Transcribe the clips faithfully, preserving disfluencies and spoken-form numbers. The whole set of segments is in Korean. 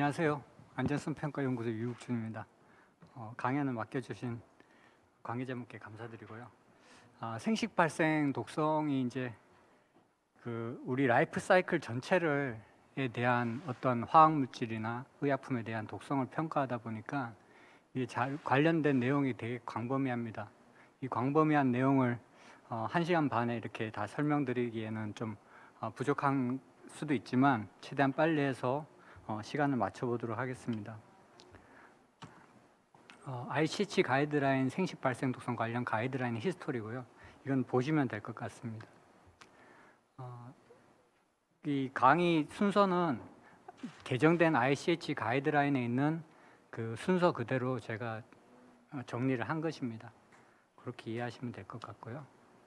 안녕하세요. 안전성평가연구소 유국준입니다. 어, 강연을 맡겨주신 관계자분께 감사드리고요. 아, 생식 발생 독성이 이제 그 우리 라이프 사이클 전체를 에 대한 어떤 화학 물질이나 의약품에 대한 독성을 평가하다 보니까 이게 잘 관련된 내용이 되게 광범위합니다. 이 광범위한 내용을 어, 한 시간 반에 이렇게 다 설명드리기에는 좀 어, 부족한 수도 있지만 최대한 빨리 해서 어, 시간을 맞춰보도록 하겠습니다. 어, 아이씨에이치 가이드라인 생식 발생 독성 관련 가이드라인 히스토리고요. 이건 보시면 될 것 같습니다. 어, 이 강의 순서는 개정된 아이씨에이치 가이드라인에 있는 그 순서 그대로 제가 정리를 한 것입니다. 그렇게 이해하시면 될 것 같고요.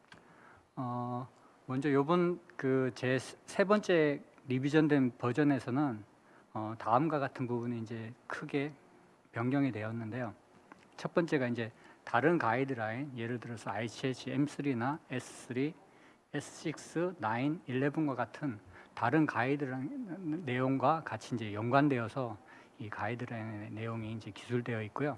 어, 먼저 요번 그 제 세 번째 리비전된 버전에서는 어, 다음과 같은 부분이 이제 크게 변경이 되었는데요. 첫 번째가 이제 다른 가이드라인, 예를 들어서 아이씨에이치 엠 쓰리나 에스 쓰리, 에스 식스, 나인, 일레븐과 같은 다른 가이드라인 내용과 같이 이제 연관되어서 이 가이드라인의 내용이 이제 기술되어 있고요.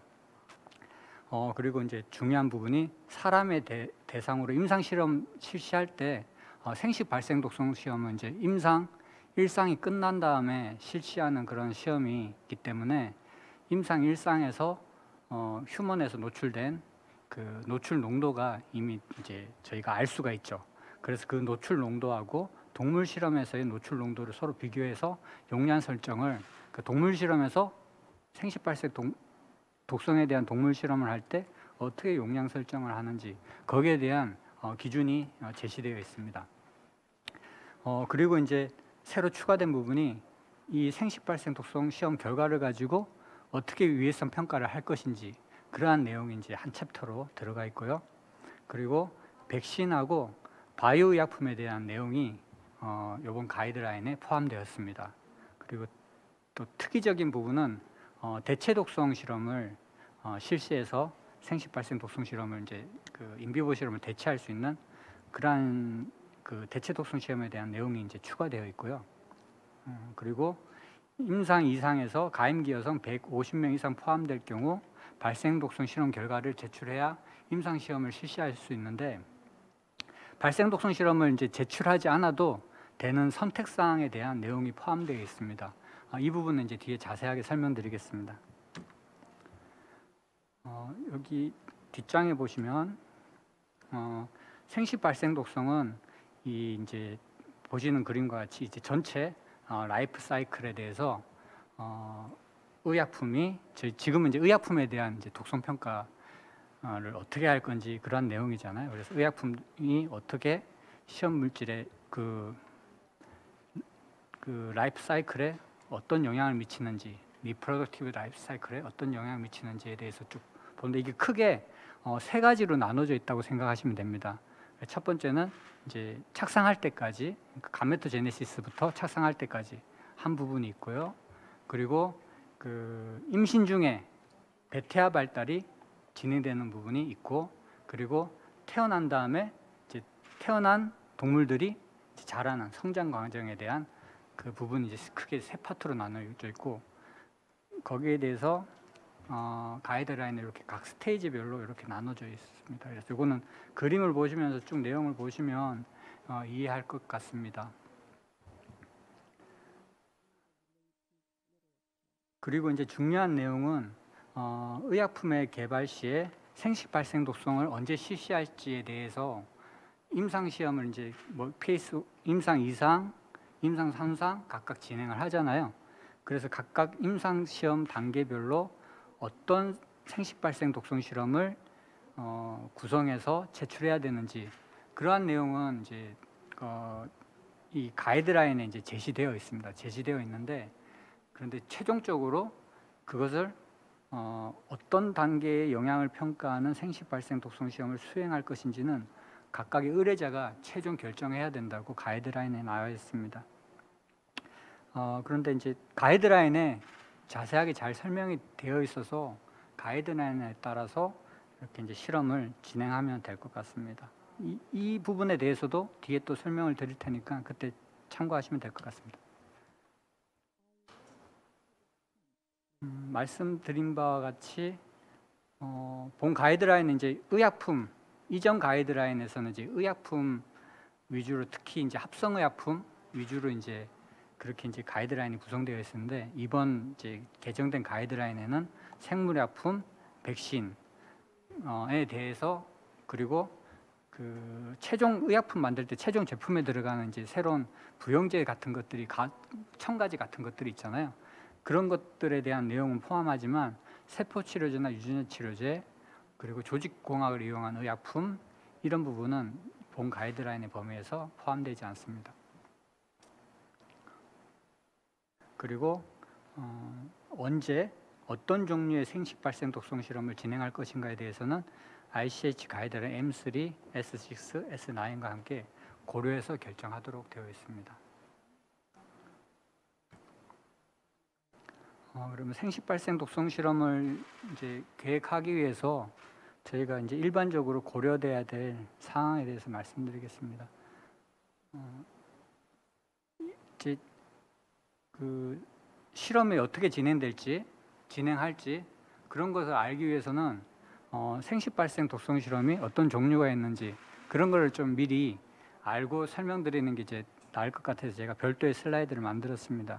어, 그리고 이제 중요한 부분이 사람의 대, 대상으로 임상 실험 실시할 때 어, 생식 발생 독성 시험은 이제 임상 일상이 끝난 다음에 실시하는 그런 시험이 있기 때문에 임상 일상에서 어, 휴먼에서 노출된 그 노출 농도가 이미 이제 저희가 알 수가 있죠. 그래서 그 노출 농도하고 동물 실험에서의 노출 농도를 서로 비교해서 용량 설정을 그 동물 실험에서 생식 발생 동, 독성에 대한 동물 실험을 할 때 어떻게 용량 설정을 하는지 거기에 대한 어, 기준이 어, 제시되어 있습니다. 어, 그리고 이제 새로 추가된 부분이 이 생식 발생 독성 시험 결과를 가지고 어떻게 위해성 평가를 할 것인지 그러한 내용이 이제 한 챕터로 들어가 있고요. 그리고 백신하고 바이오 의약품에 대한 내용이 어, 이번 가이드라인에 포함되었습니다. 그리고 또 특이적인 부분은 어, 대체 독성 실험을 어, 실시해서 생식 발생 독성 실험을 이제 그 인비보 실험을 대체할 수 있는 그러한 그 대체 독성 시험에 대한 내용이 이제 추가되어 있고요. 음, 그리고 임상 이상에서 가임기 여성 백오십 명 이상 포함될 경우 발생 독성 실험 결과를 제출해야 임상 시험을 실시할 수 있는데 발생 독성 실험을 이제 제출하지 않아도 되는 선택 사항에 대한 내용이 포함되어 있습니다. 아, 이 부분은 이제 뒤에 자세하게 설명드리겠습니다. 어, 여기 뒷장에 보시면 어, 생식 발생 독성은 이 이제 보시는 그림과 같이 이제 전체 어, 라이프 사이클에 대해서 어, 의약품이 저희 지금은 이제 의약품에 대한 이제 독성 평가를 어떻게 할 건지 그런 내용이잖아요. 그래서 의약품이 어떻게 시험 물질에 그, 그 라이프 사이클에 어떤 영향을 미치는지, 리프로덕티브 라이프 사이클에 어떤 영향을 미치는지에 대해서 쭉 보는데 이게 크게 어, 세 가지로 나눠져 있다고 생각하시면 됩니다. 첫 번째는 이제 착상할 때까지 가메토제네시스부터 착상할 때까지 한 부분이 있고요. 그리고 그 임신 중에 배태아 발달이 진행되는 부분이 있고, 그리고 태어난 다음에 이제 태어난 동물들이 이제 자라는 성장 과정에 대한 그 부분이 이제 크게 세 파트로 나눠져 있고, 거기에 대해서 어, 가이드라인을 이렇게 각 스테이지별로 이렇게 나눠져 있습니다. 그래서 이거는 그림을 보시면서 쭉 내용을 보시면 어, 이해할 것 같습니다. 그리고 이제 중요한 내용은 어, 의약품의 개발 시에 생식 발생 독성을 언제 실시할지에 대해서 임상 시험을 이제 뭐 페이스 임상 이 상, 임상 삼 상 각각 진행을 하잖아요. 그래서 각각 임상 시험 단계별로 어떤 생식 발생 독성 실험을 어, 구성해서 제출해야 되는지 그러한 내용은 이제 어, 이 가이드라인에 이제 제시되어 있습니다. 제시되어 있는데 그런데 최종적으로 그것을 어, 어떤 단계의 영향을 평가하는 생식 발생 독성 시험을 수행할 것인지는 각각의 의뢰자가 최종 결정해야 된다고 가이드라인에 나와 있습니다. 어, 그런데 이제 가이드라인에 자세하게 잘 설명이 되어 있어서 가이드라인에 따라서 이렇게 이제 실험을 진행하면 될 것 같습니다. 이, 이 부분에 대해서도 뒤에 또 설명을 드릴 테니까 그때 참고하시면 될 것 같습니다. 음, 말씀드린 바와 같이 어, 본 가이드라인은 이제 의약품 이전 가이드라인에서는 이제 의약품 위주로 특히 이제 합성의약품 위주로 이제 그렇게 이제 가이드라인이 구성되어 있었는데 이번 이제 개정된 가이드라인에는 생물의약품, 백신에 대해서 그리고 그 최종 의약품 만들 때 최종 제품에 들어가는 이제 새로운 부영제 같은 것들이 가, 첨가제 같은 것들이 있잖아요. 그런 것들에 대한 내용은 포함하지만 세포 치료제나 유전자 치료제 그리고 조직공학을 이용한 의약품 이런 부분은 본 가이드라인의 범위에서 포함되지 않습니다. 그리고 어, 언제 어떤 종류의 생식 발생 독성 실험을 진행할 것인가에 대해서는 아이씨에이치 가이드라인 엠 쓰리, 에스 식스, 에스 나인과 함께 고려해서 결정하도록 되어 있습니다. 어, 그러면 생식 발생 독성 실험을 이제 계획하기 위해서 저희가 이제 일반적으로 고려돼야 될 사항에 대해서 말씀드리겠습니다. 어, 이제 그 실험이 어떻게 진행될지, 진행할지 그런 것을 알기 위해서는 어, 생식 발생 독성 실험이 어떤 종류가 있는지 그런 걸 좀 미리 알고 설명드리는 게 이제 나을 것 같아서 제가 별도의 슬라이드를 만들었습니다.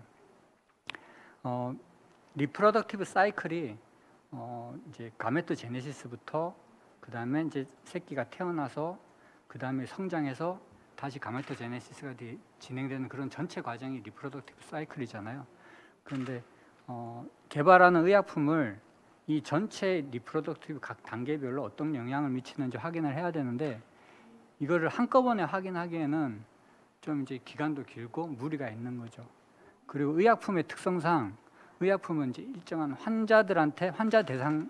어, 리프로덕티브 사이클이 어, 이제 가메토제네시스부터 그 다음에 이제 새끼가 태어나서 그 다음에 성장해서 다시 가메토제네시스가 진행되는 그런 전체 과정이 리프로덕티브 사이클이잖아요. 그런데 어, 개발하는 의약품을 이 전체 리프로덕티브 각 단계별로 어떤 영향을 미치는지 확인을 해야 되는데 이거를 한꺼번에 확인하기에는 좀 이제 기간도 길고 무리가 있는 거죠. 그리고 의약품의 특성상 의약품은 이제 일정한 환자들한테 환자 대상으로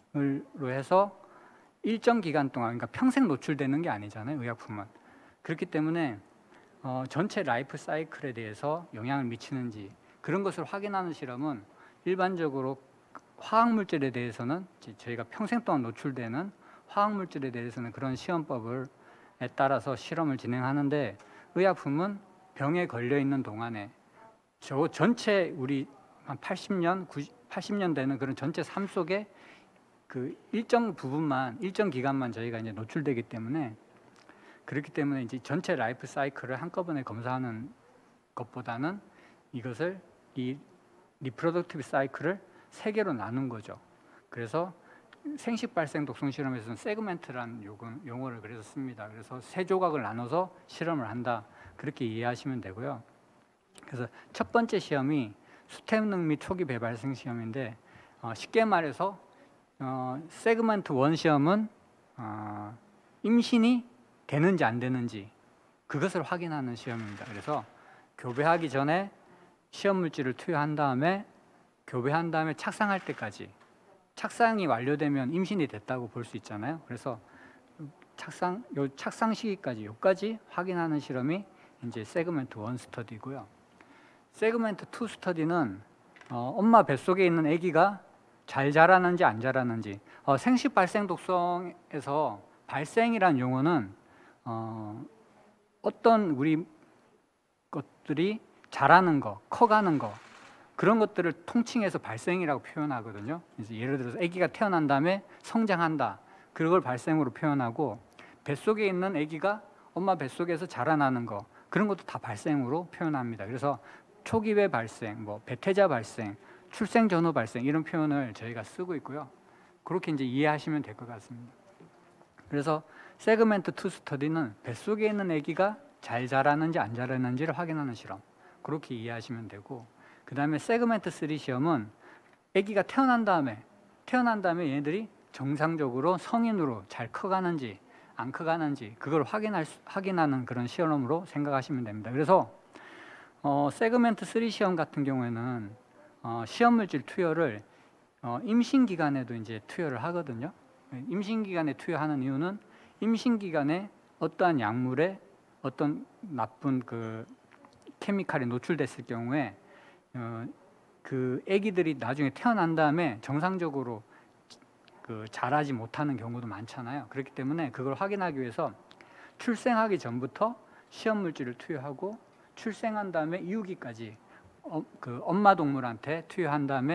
해서 일정 기간 동안 그러니까 평생 노출되는 게 아니잖아요. 의약품은 그렇기 때문에 어, 전체 라이프 사이클에 대해서 영향을 미치는지 그런 것을 확인하는 실험은 일반적으로 화학물질에 대해서는 저희가 평생 동안 노출되는 화학물질에 대해서는 그런 시험법을 따라서 실험을 진행하는데 의약품은 병에 걸려 있는 동안에 저 전체 우리 한 팔십 년, 팔십 년 되는 그런 전체 삶 속에 그 일정 부분만 일정 기간만 저희가 이제 노출되기 때문에 그렇기 때문에 이제 전체 라이프 사이클을 한꺼번에 검사하는 것보다는 이것을 이 리프로덕티브 사이클을 세 개로 나눈 거죠. 그래서 생식 발생 독성 실험에서는 세그멘트라는 용어를 그래서 씁니다. 그래서 세 조각을 나눠서 실험을 한다. 그렇게 이해하시면 되고요. 그래서 첫 번째 시험이 수태능 및 초기 배발생 시험인데 어, 쉽게 말해서 어, 세그먼트 일 시험은 어, 임신이 되는지 안 되는지 그것을 확인하는 시험입니다. 그래서 교배하기 전에 시험 물질을 투여한 다음에 교배한 다음에 착상할 때까지 착상이 완료되면 임신이 됐다고 볼 수 있잖아요. 그래서 착상 요 착상 시기까지 요까지 확인하는 실험이 이제 세그먼트 일 스터디고요. 세그먼트 이 스터디는 어, 엄마 뱃속에 있는 아기가 잘 자라는지 안 자라는지 어, 생식 발생 독성에서 발생이란 용어는 어, 어떤 우리 것들이 자라는 거, 커가는 거 그런 것들을 통칭해서 발생이라고 표현하거든요. 그래서 예를 들어서 아기가 태어난 다음에 성장한다. 그걸 발생으로 표현하고 뱃속에 있는 아기가 엄마 뱃속에서 자라나는 거 그런 것도 다 발생으로 표현합니다. 그래서 초기배 발생, 뭐 배태자 발생, 출생 전후 발생 이런 표현을 저희가 쓰고 있고요. 그렇게 이제 이해하시면 될 것 같습니다. 그래서 세그멘트 이 스터디는 뱃속에 있는 아기가 잘 자라는지 안 자라는지를 확인하는 실험. 그렇게 이해하시면 되고 그 다음에 세그멘트 삼 시험은 아기가 태어난 다음에 태어난 다음에 얘네들이 정상적으로 성인으로 잘 커가는지 안 커가는지 그걸 확인할 수, 확인하는 그런 시험으로 생각하시면 됩니다. 그래서 어, 세그멘트 삼 시험 같은 경우에는 어, 시험 물질 투여를 어, 임신 기간에도 이제 투여를 하거든요. 임신 기간에 투여하는 이유는 임신 기간에 어떠한 약물에 어떤 나쁜 그 케미칼이 노출됐을 경우에 어, 그 아기들이 나중에 태어난 다음에 정상적으로 그 자라지 못하는 경우도 많잖아요. 그렇기 때문에 그걸 확인하기 위해서 출생하기 전부터 시험 물질을 투여하고 출생한 다음에 이후기까지 어, 그 엄마 동물한테 투여한 다음에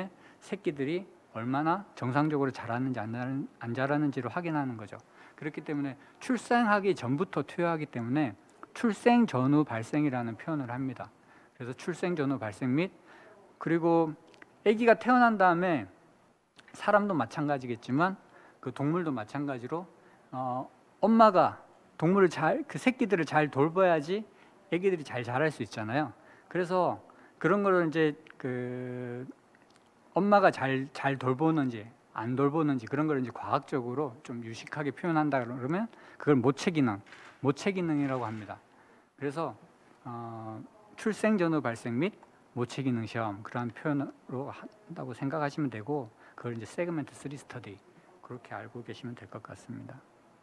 새끼들이 얼마나 정상적으로 자라는지 안 자라는지를 확인하는 거죠. 그렇기 때문에 출생하기 전부터 투여하기 때문에 출생 전후 발생이라는 표현을 합니다. 그래서 출생 전후 발생 및 그리고 아기가 태어난 다음에 사람도 마찬가지겠지만 그 동물도 마찬가지로 어, 엄마가 동물을 잘, 그 새끼들을 잘 돌봐야지 아기들이 잘 자랄 수 있잖아요. 그래서 그런 거를 이제 그 엄마가 잘, 잘 돌보는지 안 돌보는지 그런 걸 이제 과학적으로 좀 유식하게 표현한다 그러면 그걸 모체 기능, 모체 기능이라고 합니다. 그래서 어, 출생 전후 발생 및 모체 기능 시험 그러한 표현으로 한다고 생각하시면 되고 그걸 이제 세그멘트 쓰리 스터디 그렇게 알고 계시면 될 것 같습니다.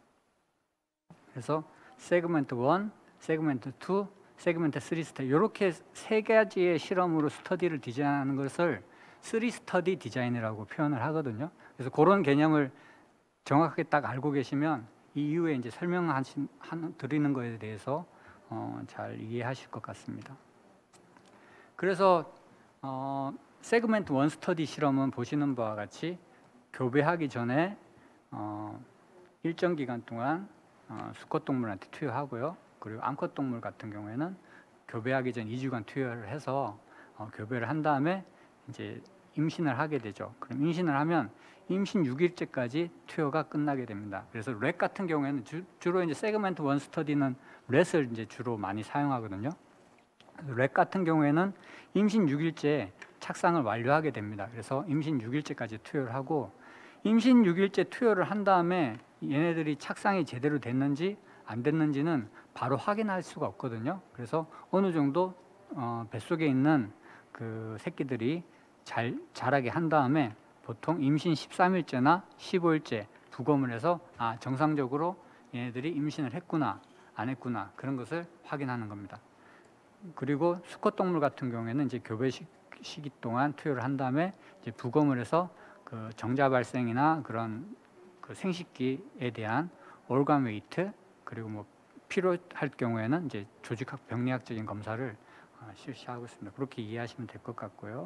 그래서 세그멘트 일, 세그멘트 이, 세그멘트 쓰리 스터디 이렇게 세 가지의 실험으로 스터디를 디자인하는 것을 쓰리 스터디 디자인이라고 표현을 하거든요. 그래서 그런 개념을 정확하게 딱 알고 계시면 이 이후에 이제 설명하신 드리는 것에 대해서 어, 잘 이해하실 것 같습니다. 그래서 어, 세그멘트 일 스터디 실험은 보시는 바와 같이 교배하기 전에 어, 일정 기간 동안 어, 수컷 동물한테 투여하고요. 그리고 암컷 동물 같은 경우에는 교배하기 전 이 주간 투여를 해서 어, 교배를 한 다음에 이제 임신을 하게 되죠. 그럼 임신을 하면 임신 육 일째까지 투여가 끝나게 됩니다. 그래서 렛 같은 경우에는 주, 주로 이제 세그멘트 일 스터디는 렛을 이제 주로 많이 사용하거든요. 렛 같은 경우에는 임신 육 일째 착상을 완료하게 됩니다. 그래서 임신 육 일째까지 투여를 하고 임신 육 일째 투여를 한 다음에 얘네들이 착상이 제대로 됐는지 안 됐는지는 바로 확인할 수가 없거든요. 그래서 어느 정도 어, 뱃속에 있는 그 새끼들이 잘 자라게 한 다음에 보통 임신 십삼 일째나 십오 일째 부검을 해서 아 정상적으로 얘네들이 임신을 했구나 안 했구나 그런 것을 확인하는 겁니다. 그리고 수컷 동물 같은 경우에는 이제 교배 시기 동안 투여를 한 다음에 이제 부검을 해서 그 정자 발생이나 그런 그 생식기에 대한 올감 웨이트 그리고 뭐 필요할 경우에는 이제 조직학 병리학적인 검사를 어, 실시하고 있습니다. 그렇게 이해하시면 될 것 같고요.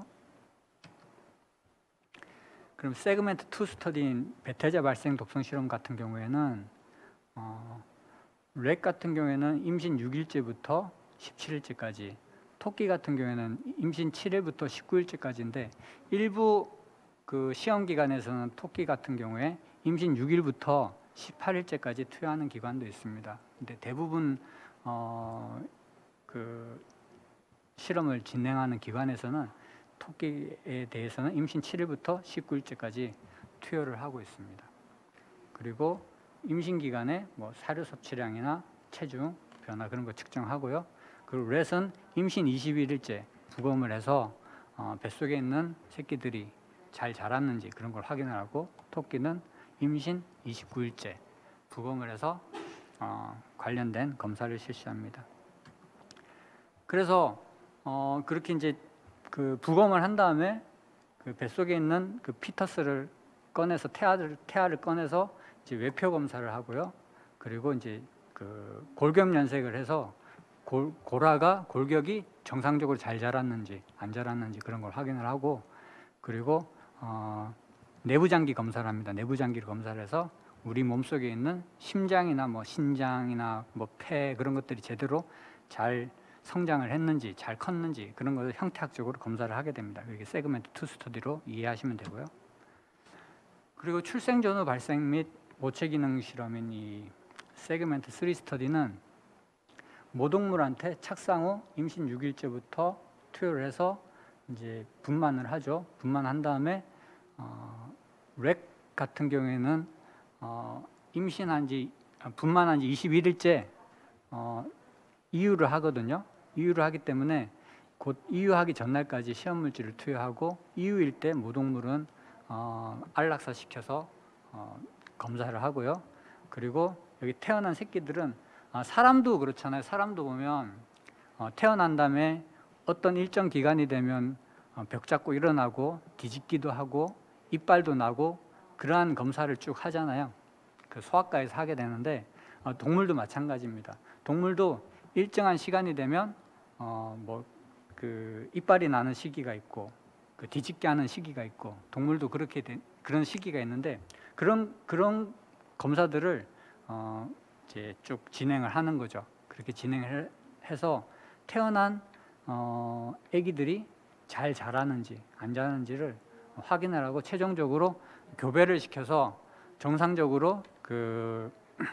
그럼 세그멘트 이 스터디인 배태자 발생 독성 실험 같은 경우에는 어, 렛 같은 경우에는 임신 육 일째부터 십칠 일째까지, 토끼 같은 경우에는 임신 칠 일부터 십구 일째까지인데 일부 그 시험 기관에서는 토끼 같은 경우에 임신 육 일부터 십팔 일째까지 투여하는 기관도 있습니다. 근데 대부분 어, 그 실험을 진행하는 기관에서는 토끼에 대해서는 임신 칠 일부터 십구 일째까지 투여를 하고 있습니다. 그리고 임신 기간에 뭐 사료 섭취량이나 체중 변화 그런 거 측정하고요. 그리고 렛은 임신 이십일 일째 부검을 해서 어, 뱃속에 있는 새끼들이 잘 자랐는지 그런 걸 확인을 하고 토끼는 임신 이십구 일째 부검을 해서 어, 관련된 검사를 실시합니다. 그래서 어, 그렇게 이제 그 부검을 한 다음에 그 뱃속에 있는 그 피터스를 꺼내서 태아를 태아를 꺼내서 이제 외표 검사를 하고요. 그리고 이제 그 골격 연색을 해서 골, 골화가 골격이 정상적으로 잘 자랐는지 안 자랐는지 그런 걸 확인을 하고 그리고 어, 내부 장기 검사를 합니다. 내부 장기를 검사를 해서 우리 몸속에 있는 심장이나 뭐 신장이나 뭐 폐 그런 것들이 제대로 잘 성장을 했는지 잘 컸는지 그런 것을 형태학적으로 검사를 하게 됩니다. 이게 세그멘트 이 스터디로 이해하시면 되고요. 그리고 출생 전후 발생 및 모체 기능 실험인 이 세그멘트 삼 스터디는 모동물한테 착상 후 임신 육 일째부터 투여를 해서 이제 분만을 하죠. 분만한 다음에 어, 렛 같은 경우에는 어, 임신한 지 분만한 지 이십일 일째 어, 이유를 하거든요. 이유를 하기 때문에 곧 이유하기 전날까지 시험 물질을 투여하고 이유일 때 모동물은 어, 안락사 시켜서 어, 검사를 하고요. 그리고 여기 태어난 새끼들은 아, 사람도 그렇잖아요. 사람도 보면 어, 태어난 다음에 어떤 일정 기간이 되면 어, 벽 잡고 일어나고 뒤집기도 하고 이빨도 나고 그러한 검사를 쭉 하잖아요. 그 소아과에서 하게 되는데 어, 동물도 마찬가지입니다. 동물도 일정한 시간이 되면 어, 뭐 그 이빨이 나는 시기가 있고 그 뒤집게 하는 시기가 있고 동물도 그렇게 된 그런 시기가 있는데 그런 그런 검사들을 어 이제 쭉 진행을 하는 거죠. 그렇게 진행을 해서 태어난 어 아기들이 잘 자라는지 안 자라는지를 확인을 하고 최종적으로 교배를 시켜서 정상적으로 그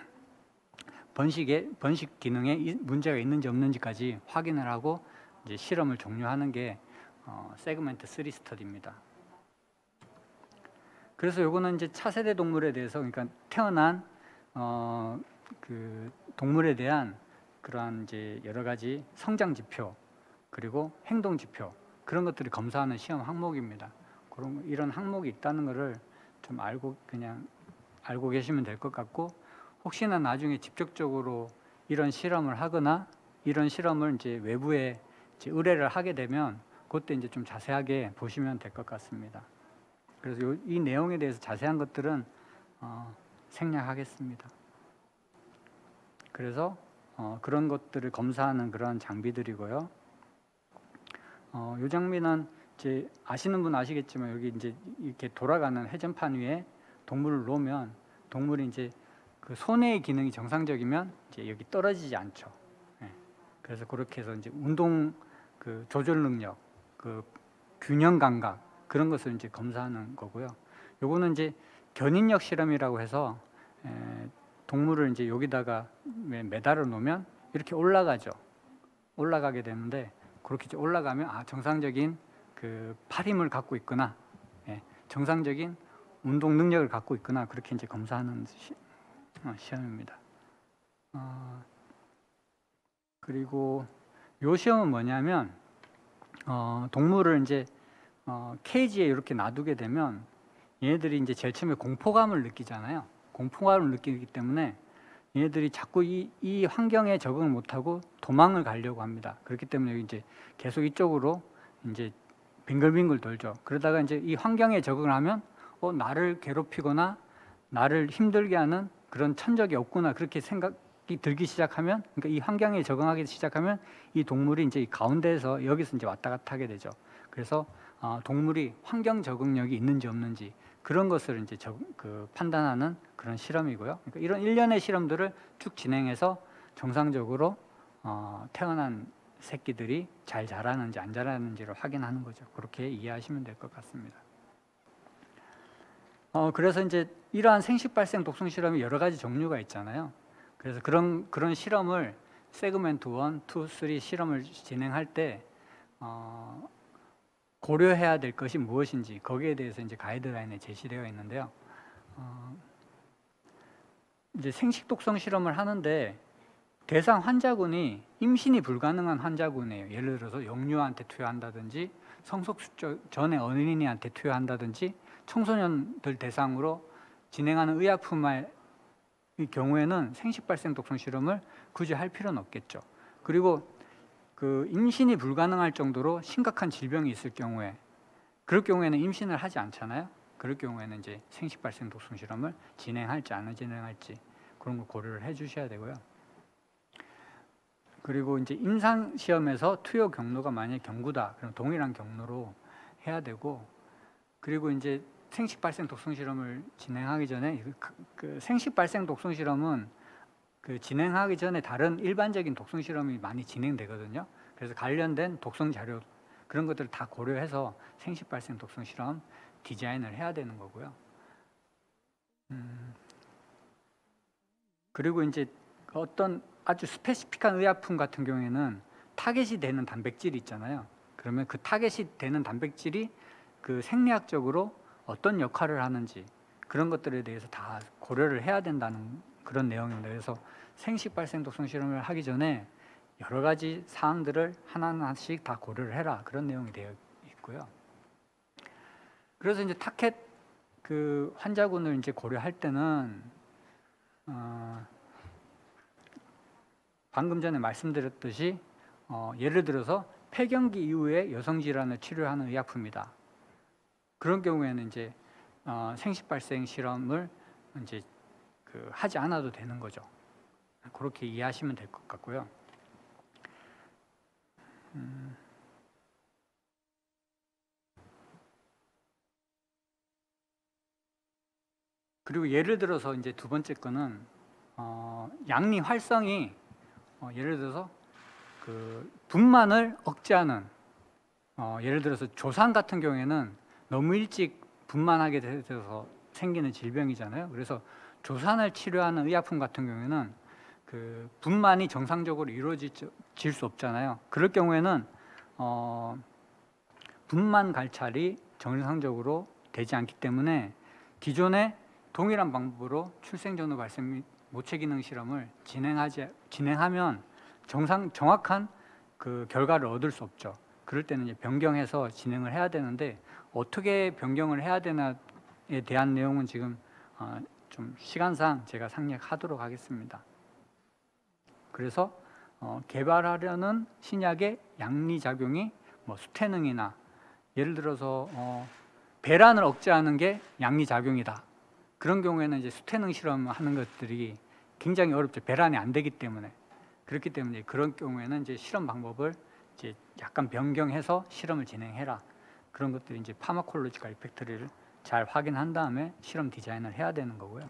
번식에 번식 기능에 문제가 있는지 없는지까지 확인을 하고 이제 실험을 종료하는 게 어, 세그멘트 쓰리 스터디입니다. 그래서 요거는 이제 차세대 동물에 대해서 그러니까 태어난 어, 그 동물에 대한 그러한 이제 여러 가지 성장 지표 그리고 행동 지표 그런 것들을 검사하는 시험 항목입니다. 그런 이런 항목이 있다는 것을 좀 알고 그냥 알고 계시면 될 것 같고 혹시나 나중에 직접적으로 이런 실험을 하거나 이런 실험을 이제 외부에 이제 의뢰를 하게 되면 그때 이제 좀 자세하게 보시면 될 것 같습니다. 그래서 요, 이 내용에 대해서 자세한 것들은 어, 생략하겠습니다. 그래서 어, 그런 것들을 검사하는 그런 장비들이고요. 어, 이 장비는 이제 아시는 분 아시겠지만 여기 이제 이렇게 돌아가는 회전판 위에 동물을 놓으면 동물이 이제 그 손의 기능이 정상적이면 이제 여기 떨어지지 않죠. 예. 그래서 그렇게 해서 이제 운동 그 조절 능력, 그 균형 감각 그런 것을 이제 검사하는 거고요. 요거는 이제 견인력 실험이라고 해서 에, 동물을 이제 여기다가 매달아 놓으면 이렇게 올라가죠. 올라가게 되는데 그렇게 이제 올라가면 아 정상적인 그 팔 힘을 갖고 있구나, 예, 정상적인 운동 능력을 갖고 있구나 그렇게 이제 검사하는 시, 어, 시험입니다. 어, 그리고 요 시험은 뭐냐면 어, 동물을 이제 어, 케이지에 이렇게 놔두게 되면 얘네들이 이제 제일 처음에 공포감을 느끼잖아요. 공포감을 느끼기 때문에 얘네들이 자꾸 이, 이 환경에 적응을 못하고 도망을 가려고 합니다. 그렇기 때문에 이제 계속 이쪽으로 이제 빙글빙글 돌죠. 그러다가 이제 이 환경에 적응을 하면 어, 나를 괴롭히거나 나를 힘들게 하는 그런 천적이 없구나 그렇게 생각이 들기 시작하면 그러니까 이 환경에 적응하기 시작하면 이 동물이 이제 이 가운데에서 여기서 이제 왔다 갔다 하게 되죠. 그래서 어, 동물이 환경 적응력이 있는지 없는지 그런 것을 이제 적, 그 판단하는 그런 실험이고요. 그러니까 이런 일련의 실험들을 쭉 진행해서 정상적으로 어, 태어난 새끼들이 잘 자라는지 안 자라는지를 확인하는 거죠. 그렇게 이해하시면 될 것 같습니다. 어, 그래서 이제 이러한 생식 발생 독성 실험이 여러 가지 종류가 있잖아요. 그래서 그런 그런 실험을 세그멘트 일, 이, 삼 실험을 진행할 때 어, 고려해야 될 것이 무엇인지 거기에 대해서 이제 가이드라인에 제시되어 있는데요. 어, 이제 생식 독성 실험을 하는데 대상 환자군이 임신이 불가능한 환자군이에요. 예를 들어서 영유아한테 투여한다든지 성숙 전에 어린이한테 투여한다든지 청소년들 대상으로 진행하는 의약품의 경우에는 생식 발생 독성 실험을 굳이 할 필요는 없겠죠. 그리고 그 임신이 불가능할 정도로 심각한 질병이 있을 경우에 그럴 경우에는 임신을 하지 않잖아요. 그럴 경우에는 이제 생식 발생 독성 실험을 진행할지 안 진행할지 그런 걸 고려를 해 주셔야 되고요. 그리고 이제 임상 시험에서 투여 경로가 만약에 경구다. 그럼 동일한 경로로 해야 되고 그리고 이제 생식 발생 독성 실험을 진행하기 전에 그, 그 생식 발생 독성 실험은 그 진행하기 전에 다른 일반적인 독성 실험이 많이 진행되거든요. 그래서 관련된 독성 자료 그런 것들을 다 고려해서 생식 발생 독성 실험 디자인을 해야 되는 거고요. 음, 그리고 이제 어떤 아주 스페시픽한 의약품 같은 경우에는 타겟이 되는 단백질이 있잖아요. 그러면 그 타겟이 되는 단백질이 그 생리학적으로 어떤 역할을 하는지 그런 것들에 대해서 다 고려를 해야 된다는 그런 내용입니다. 그래서 생식 발생 독성 실험을 하기 전에 여러 가지 사항들을 하나하나씩 다 고려를 해라 그런 내용이 되어 있고요. 그래서 이제 타켓 그 환자군을 이제 고려할 때는 어, 방금 전에 말씀드렸듯이 어, 예를 들어서 폐경기 이후에 여성 질환을 치료하는 의약품이다. 그런 경우에는 이제 어, 생식 발생 실험을 이제 그 하지 않아도 되는 거죠. 그렇게 이해하시면 될 것 같고요. 음, 그리고 예를 들어서 이제 두 번째 거는 어, 양리 활성이 어, 예를 들어서 그 분만을 억제하는 어, 예를 들어서 조산 같은 경우에는 너무 일찍 분만하게 돼서 생기는 질병이잖아요. 그래서 조산을 치료하는 의약품 같은 경우에는 그 분만이 정상적으로 이루어질 수 없잖아요. 그럴 경우에는 어, 분만 갈찰이 정상적으로 되지 않기 때문에 기존의 동일한 방법으로 출생전후 발생 및 모체 기능 실험을 진행하지 진행하면 정상 정확한 그 결과를 얻을 수 없죠. 그럴 때는 이제 변경해서 진행을 해야 되는데 어떻게 변경을 해야 되나에 대한 내용은 지금 어, 좀 시간상 제가 상략하도록 하겠습니다. 그래서 어, 개발하려는 신약의 양리 작용이 뭐 수태능이나 예를 들어서 어, 배란을 억제하는 게 양리 작용이다. 그런 경우에는 이제 수태능 실험하는 것들이 굉장히 어렵죠. 배란이 안 되기 때문에. 그렇기 때문에 그런 경우에는 이제 실험 방법을 이제 약간 변경해서 실험을 진행해라. 그런 것들이 이제 파마콜로지컬 이펙트를 잘 확인한 다음에 실험 디자인을 해야 되는 거고요.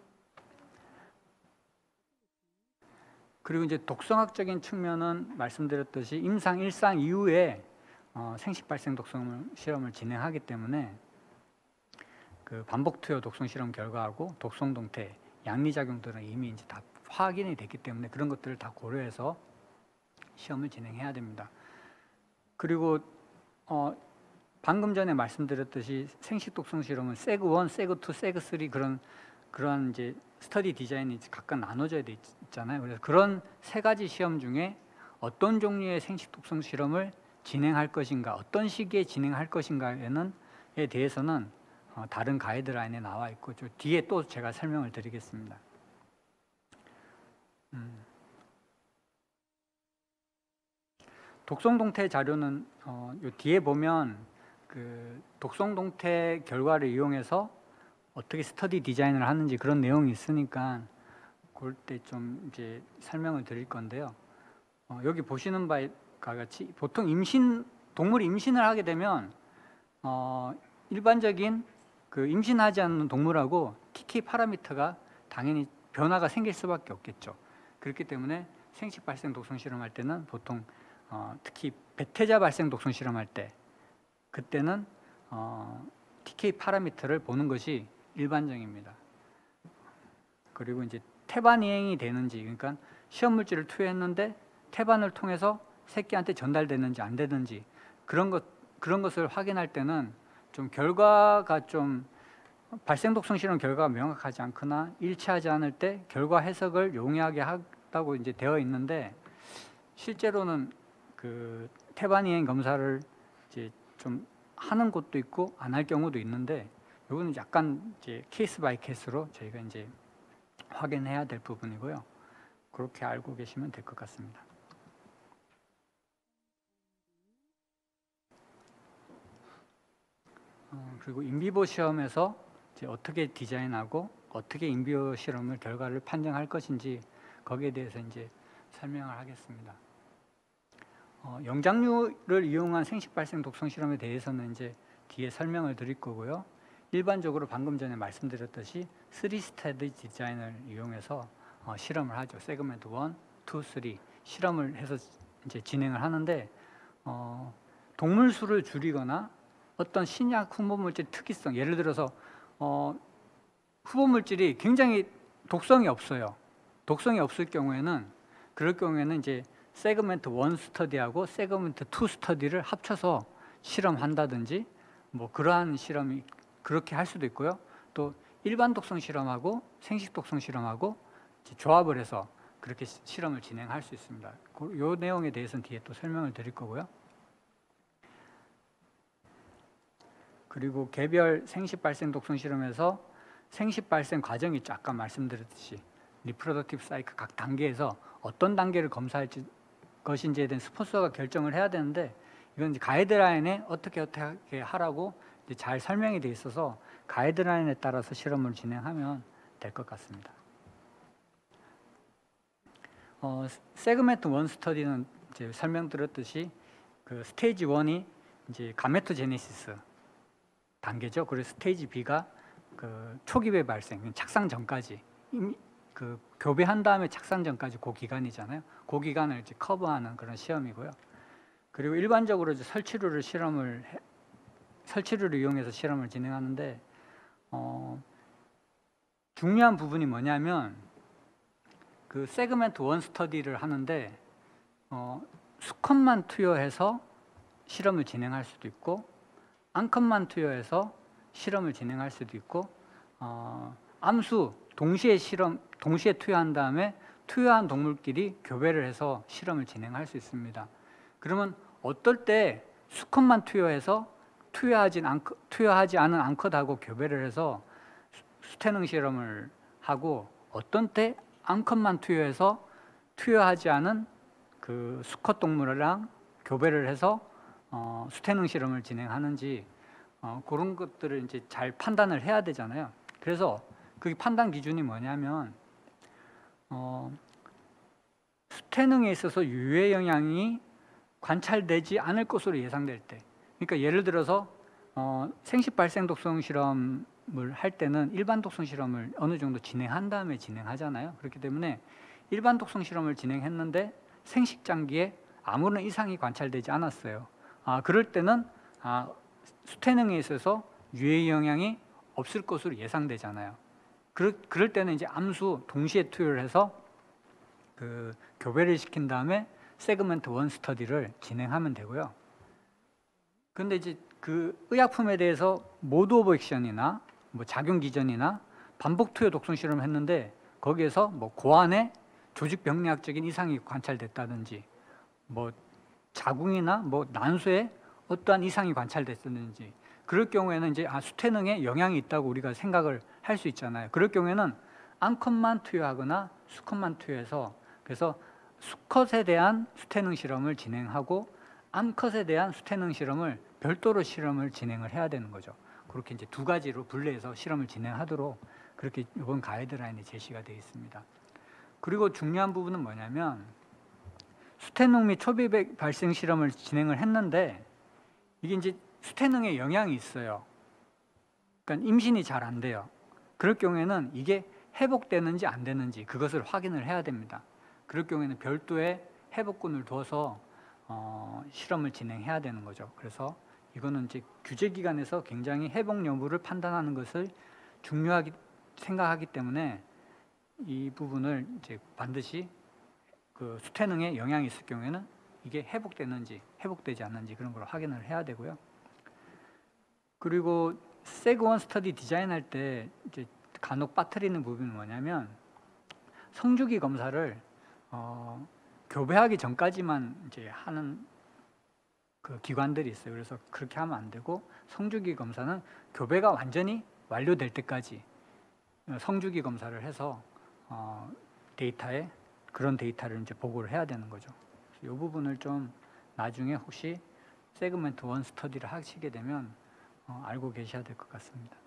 그리고 이제 독성학적인 측면은 말씀드렸듯이 임상 일 상 이후에 어, 생식 발생 독성 실험을 진행하기 때문에 그 반복 투여 독성 실험 결과하고 독성 동태, 양리 작용들은 이미 이제 다 확인이 됐기 때문에 그런 것들을 다 고려해서 시험을 진행해야 됩니다. 그리고 어, 방금 전에 말씀드렸듯이 생식 독성 실험은 세그 원, 세그 투, 세그 쓰리 그런 그런 이제 스터디 디자인이 각각 나눠져야 돼 있잖아요. 그래서 그런 세 가지 시험 중에 어떤 종류의 생식 독성 실험을 진행할 것인가, 어떤 시기에 진행할 것인가에는 에 대해서는 어, 다른 가이드라인에 나와 있고 저 뒤에 또 제가 설명을 드리겠습니다. 음. 독성 동태 자료는 어, 요 뒤에 보면 그 독성 동태 결과를 이용해서 어떻게 스터디 디자인을 하는지 그런 내용이 있으니까 그럴 때 좀 이제 설명을 드릴 건데요. 어, 여기 보시는 바와 같이 보통 임신 동물이 임신을 하게 되면 어, 일반적인 그 임신하지 않는 동물하고 티케이 파라미터가 당연히 변화가 생길 수밖에 없겠죠. 그렇기 때문에 생식 발생 독성 실험할 때는 보통 어, 특히 배태자 발생 독성 실험할 때 그때는 어, 티케이 파라미터를 보는 것이 일반적입니다. 그리고 이제 태반 이행이 되는지, 그러니까 시험 물질을 투여했는데 태반을 통해서 새끼한테 전달되는지 안 되는지 그런 것 그런 것을 확인할 때는 좀 결과가 좀 발생 독성 실험 결과가 명확하지 않거나 일치하지 않을 때 결과 해석을 용이하게 하다고 이제 되어 있는데 실제로는 그 태반 이행 검사를 이제 좀 하는 곳도 있고 안 할 경우도 있는데 이거는 약간 이제 케이스 바이 케이스로 저희가 이제 확인해야 될 부분이고요. 그렇게 알고 계시면 될 것 같습니다. 어, 그리고 인비보 시험에서 이제 어떻게 디자인하고 어떻게 인비보 실험을 결과를 판정할 것인지 거기에 대해서 이제 설명을 하겠습니다. 어, 영장류를 이용한 생식 발생 독성 실험에 대해서는 이제 뒤에 설명을 드릴 거고요. 일반적으로 방금 전에 말씀드렸듯이 쓰리 스테디 디자인을 이용해서 어, 실험을 하죠. 세그멘트 원, 투, 쓰리 실험을 해서 이제 진행을 하는데 어, 동물 수를 줄이거나 어떤 신약 후보물질 특이성, 예를 들어서 어, 후보물질이 굉장히 독성이 없어요. 독성이 없을 경우에는 그럴 경우에는 이제 세그멘트 원 스터디하고 세그멘트 투 스터디를 합쳐서 실험한다든지 뭐 그러한 실험이 그렇게 할 수도 있고요. 또 일반 독성 실험하고 생식 독성 실험하고 조합을 해서 그렇게 실험을 진행할 수 있습니다. 이 내용에 대해서는 뒤에 또 설명을 드릴 거고요. 그리고 개별 생식 발생 독성 실험에서 생식 발생 과정이 있죠. 아까 말씀드렸듯이 리프로덕티브 사이클 각 단계에서 어떤 단계를 검사할 것인지에 대한 스폰서가 결정을 해야 되는데 이건 이제 가이드라인에 어떻게 어떻게 하라고 이제 잘 설명이 돼 있어서 가이드라인에 따라서 실험을 진행하면 될 것 같습니다. 어, 세그멘트 원 스터디는 이제 설명드렸듯이 그 스테이지 원이 이제 가메토제네시스 단계죠. 그리고 스테이지 B가 그 초기배 발생, 착상 전까지 그 교배한 다음에 착상 전까지 그 기간이잖아요. 그 기간을 이제 커버하는 그런 시험이고요. 그리고 일반적으로 이제 설치류를 실험을 해, 설치류를 이용해서 실험을 진행하는데 어, 중요한 부분이 뭐냐면 그 세그멘트 원 스터디를 하는데 어, 수컷만 투여해서 실험을 진행할 수도 있고 암컷만 투여해서 실험을 진행할 수도 있고 어, 암수 동시에 실험 동시에 투여한 다음에 투여한 동물끼리 교배를 해서 실험을 진행할 수 있습니다. 그러면 어떨 때 수컷만 투여해서 투여하지 않 투여하지 않은 암컷하고 교배를 해서 수태능 실험을 하고 어떤 때 암컷만 투여해서 투여하지 않은 그 수컷 동물이랑 교배를 해서 어, 수태능 실험을 진행하는지 어, 그런 것들을 이제 잘 판단을 해야 되잖아요. 그래서 그 판단 기준이 뭐냐면 어, 수태능에 있어서 유해 영향이 관찰되지 않을 것으로 예상될 때, 그러니까 예를 들어서 어, 생식 발생 독성 실험을 할 때는 일반 독성 실험을 어느 정도 진행한 다음에 진행하잖아요. 그렇기 때문에 일반 독성 실험을 진행했는데 생식 장기에 아무런 이상이 관찰되지 않았어요. 아, 그럴 때는 아, 수태능에 있어서 유해 영향이 없을 것으로 예상되잖아요. 그럴, 그럴 때는 이제 암수 동시에 투여를 해서 그 교배를 시킨 다음에 세그멘트 원 스터디를 진행하면 되고요. 그런데 이제 그 의약품에 대해서 모드 오브 액션이나 뭐 작용 기전이나 반복 투여 독성 실험을 했는데 거기에서 뭐 고안에 조직 병리학적인 이상이 관찰됐다든지 뭐 자궁이나 뭐 난소에 어떠한 이상이 관찰됐었는지 그럴 경우에는 이제 아, 수태능에 영향이 있다고 우리가 생각을 할 수 있잖아요. 그럴 경우에는 암컷만 투여하거나 수컷만 투여해서 그래서 수컷에 대한 수태능 실험을 진행하고 암컷에 대한 수태능 실험을 별도로 실험을 진행을 해야 되는 거죠. 그렇게 이제 두 가지로 분리해서 실험을 진행하도록 그렇게 이번 가이드라인에 제시가 되어 있습니다. 그리고 중요한 부분은 뭐냐면 수태능 및 초비 발생 실험을 진행을 했는데 이게 이제 수태능에 영향이 있어요. 그러니까 임신이 잘 안 돼요. 그럴 경우에는 이게 회복되는지 안 되는지 그것을 확인을 해야 됩니다. 그럴 경우에는 별도의 회복군을 둬서 어, 실험을 진행해야 되는 거죠. 그래서 이거는 이제 규제기관에서 굉장히 회복 여부를 판단하는 것을 중요하게 생각하기 때문에 이 부분을 이제 반드시 그 수태능에 영향이 있을 경우에는 이게 회복되는지 회복되지 않는지 그런 걸 확인을 해야 되고요. 그리고 세그원 스터디 디자인할 때 이제 간혹 빠뜨리는 부분이 뭐냐면 성주기 검사를 어, 교배하기 전까지만 이제 하는 그 기관들이 있어요. 그래서 그렇게 하면 안 되고 성주기 검사는 교배가 완전히 완료될 때까지 성주기 검사를 해서 어, 데이터에 그런 데이터를 이제 보고를 해야 되는 거죠. 이 부분을 좀 나중에 혹시 세그멘트 원 스터디를 하시게 되면 어, 알고 계셔야 될 것 같습니다.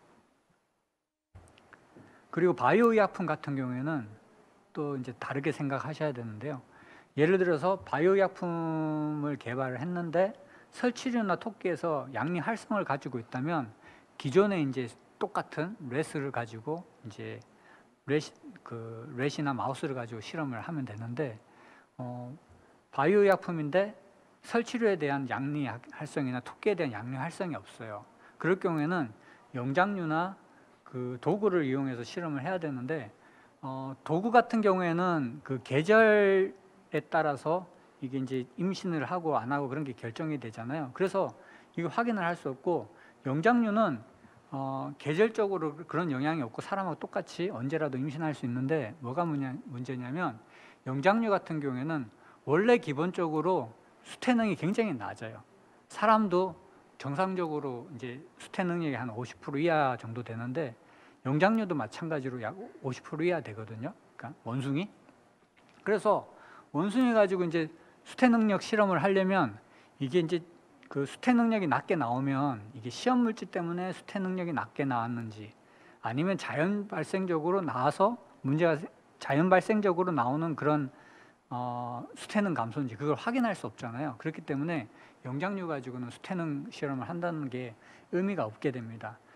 그리고 바이오 의약품 같은 경우에는 또 이제 다르게 생각하셔야 되는데요. 예를 들어서 바이오 의약품을 개발을 했는데 설치류나 토끼에서 양리 활성을 가지고 있다면 기존에 이제 똑같은 렛을 가지고 이제 렛, 그 렛이나 마우스를 가지고 실험을 하면 되는데 어, 바이오 의약품인데 설치류에 대한 양리 활성이나 토끼에 대한 양리 활성이 없어요. 그럴 경우에는 영장류나 그 도구를 이용해서 실험을 해야 되는데 어, 도구 같은 경우에는 그 계절에 따라서 이게 이제 임신을 하고 안 하고 그런 게 결정이 되잖아요. 그래서 이거 확인을 할 수 없고 영장류는 어, 계절적으로 그런 영향이 없고 사람하고 똑같이 언제라도 임신할 수 있는데 뭐가 문제, 문제냐면 영장류 같은 경우에는 원래 기본적으로 수태 능력이 굉장히 낮아요. 사람도 정상적으로 이제 수태 능력이 한 오십 퍼센트 이하 정도 되는데 영장류도 마찬가지로 약 오십 퍼센트 이하 되거든요. 그러니까 원숭이. 그래서 원숭이 가지고 이제 수태 능력 실험을 하려면 이게 이제 그 수태 능력이 낮게 나오면 이게 시험 물질 때문에 수태 능력이 낮게 나왔는지 아니면 자연 발생적으로 나와서 문제가 자연 발생적으로 나오는 그런 어, 수태능 감소인지 그걸 확인할 수 없잖아요. 그렇기 때문에 영장류 가지고는 수태능 실험을 한다는 게 의미가 없게 됩니다.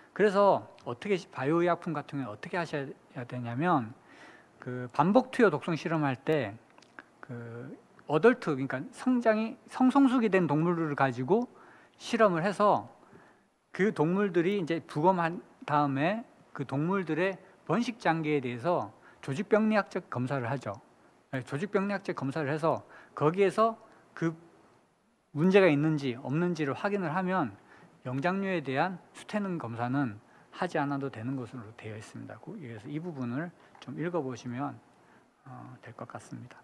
그래서 어떻게 바이오 의약품 같은 경우는 어떻게 하셔야 되냐면 그 반복 투여 독성 실험할 때 그 어덜트 그러니까 성장이 성성숙이 된 동물을 가지고 실험을 해서 그 동물들이 이제 부검한 다음에 그 동물들의 번식 장기에 대해서 조직병리학적 검사를 하죠. 조직병리학적 검사를 해서 거기에서 그 문제가 있는지 없는지를 확인을 하면 영장류에 대한 수태능 검사는 하지 않아도 되는 것으로 되어 있습니다. 그래서 이 부분을 좀 읽어보시면 어, 될 것 같습니다.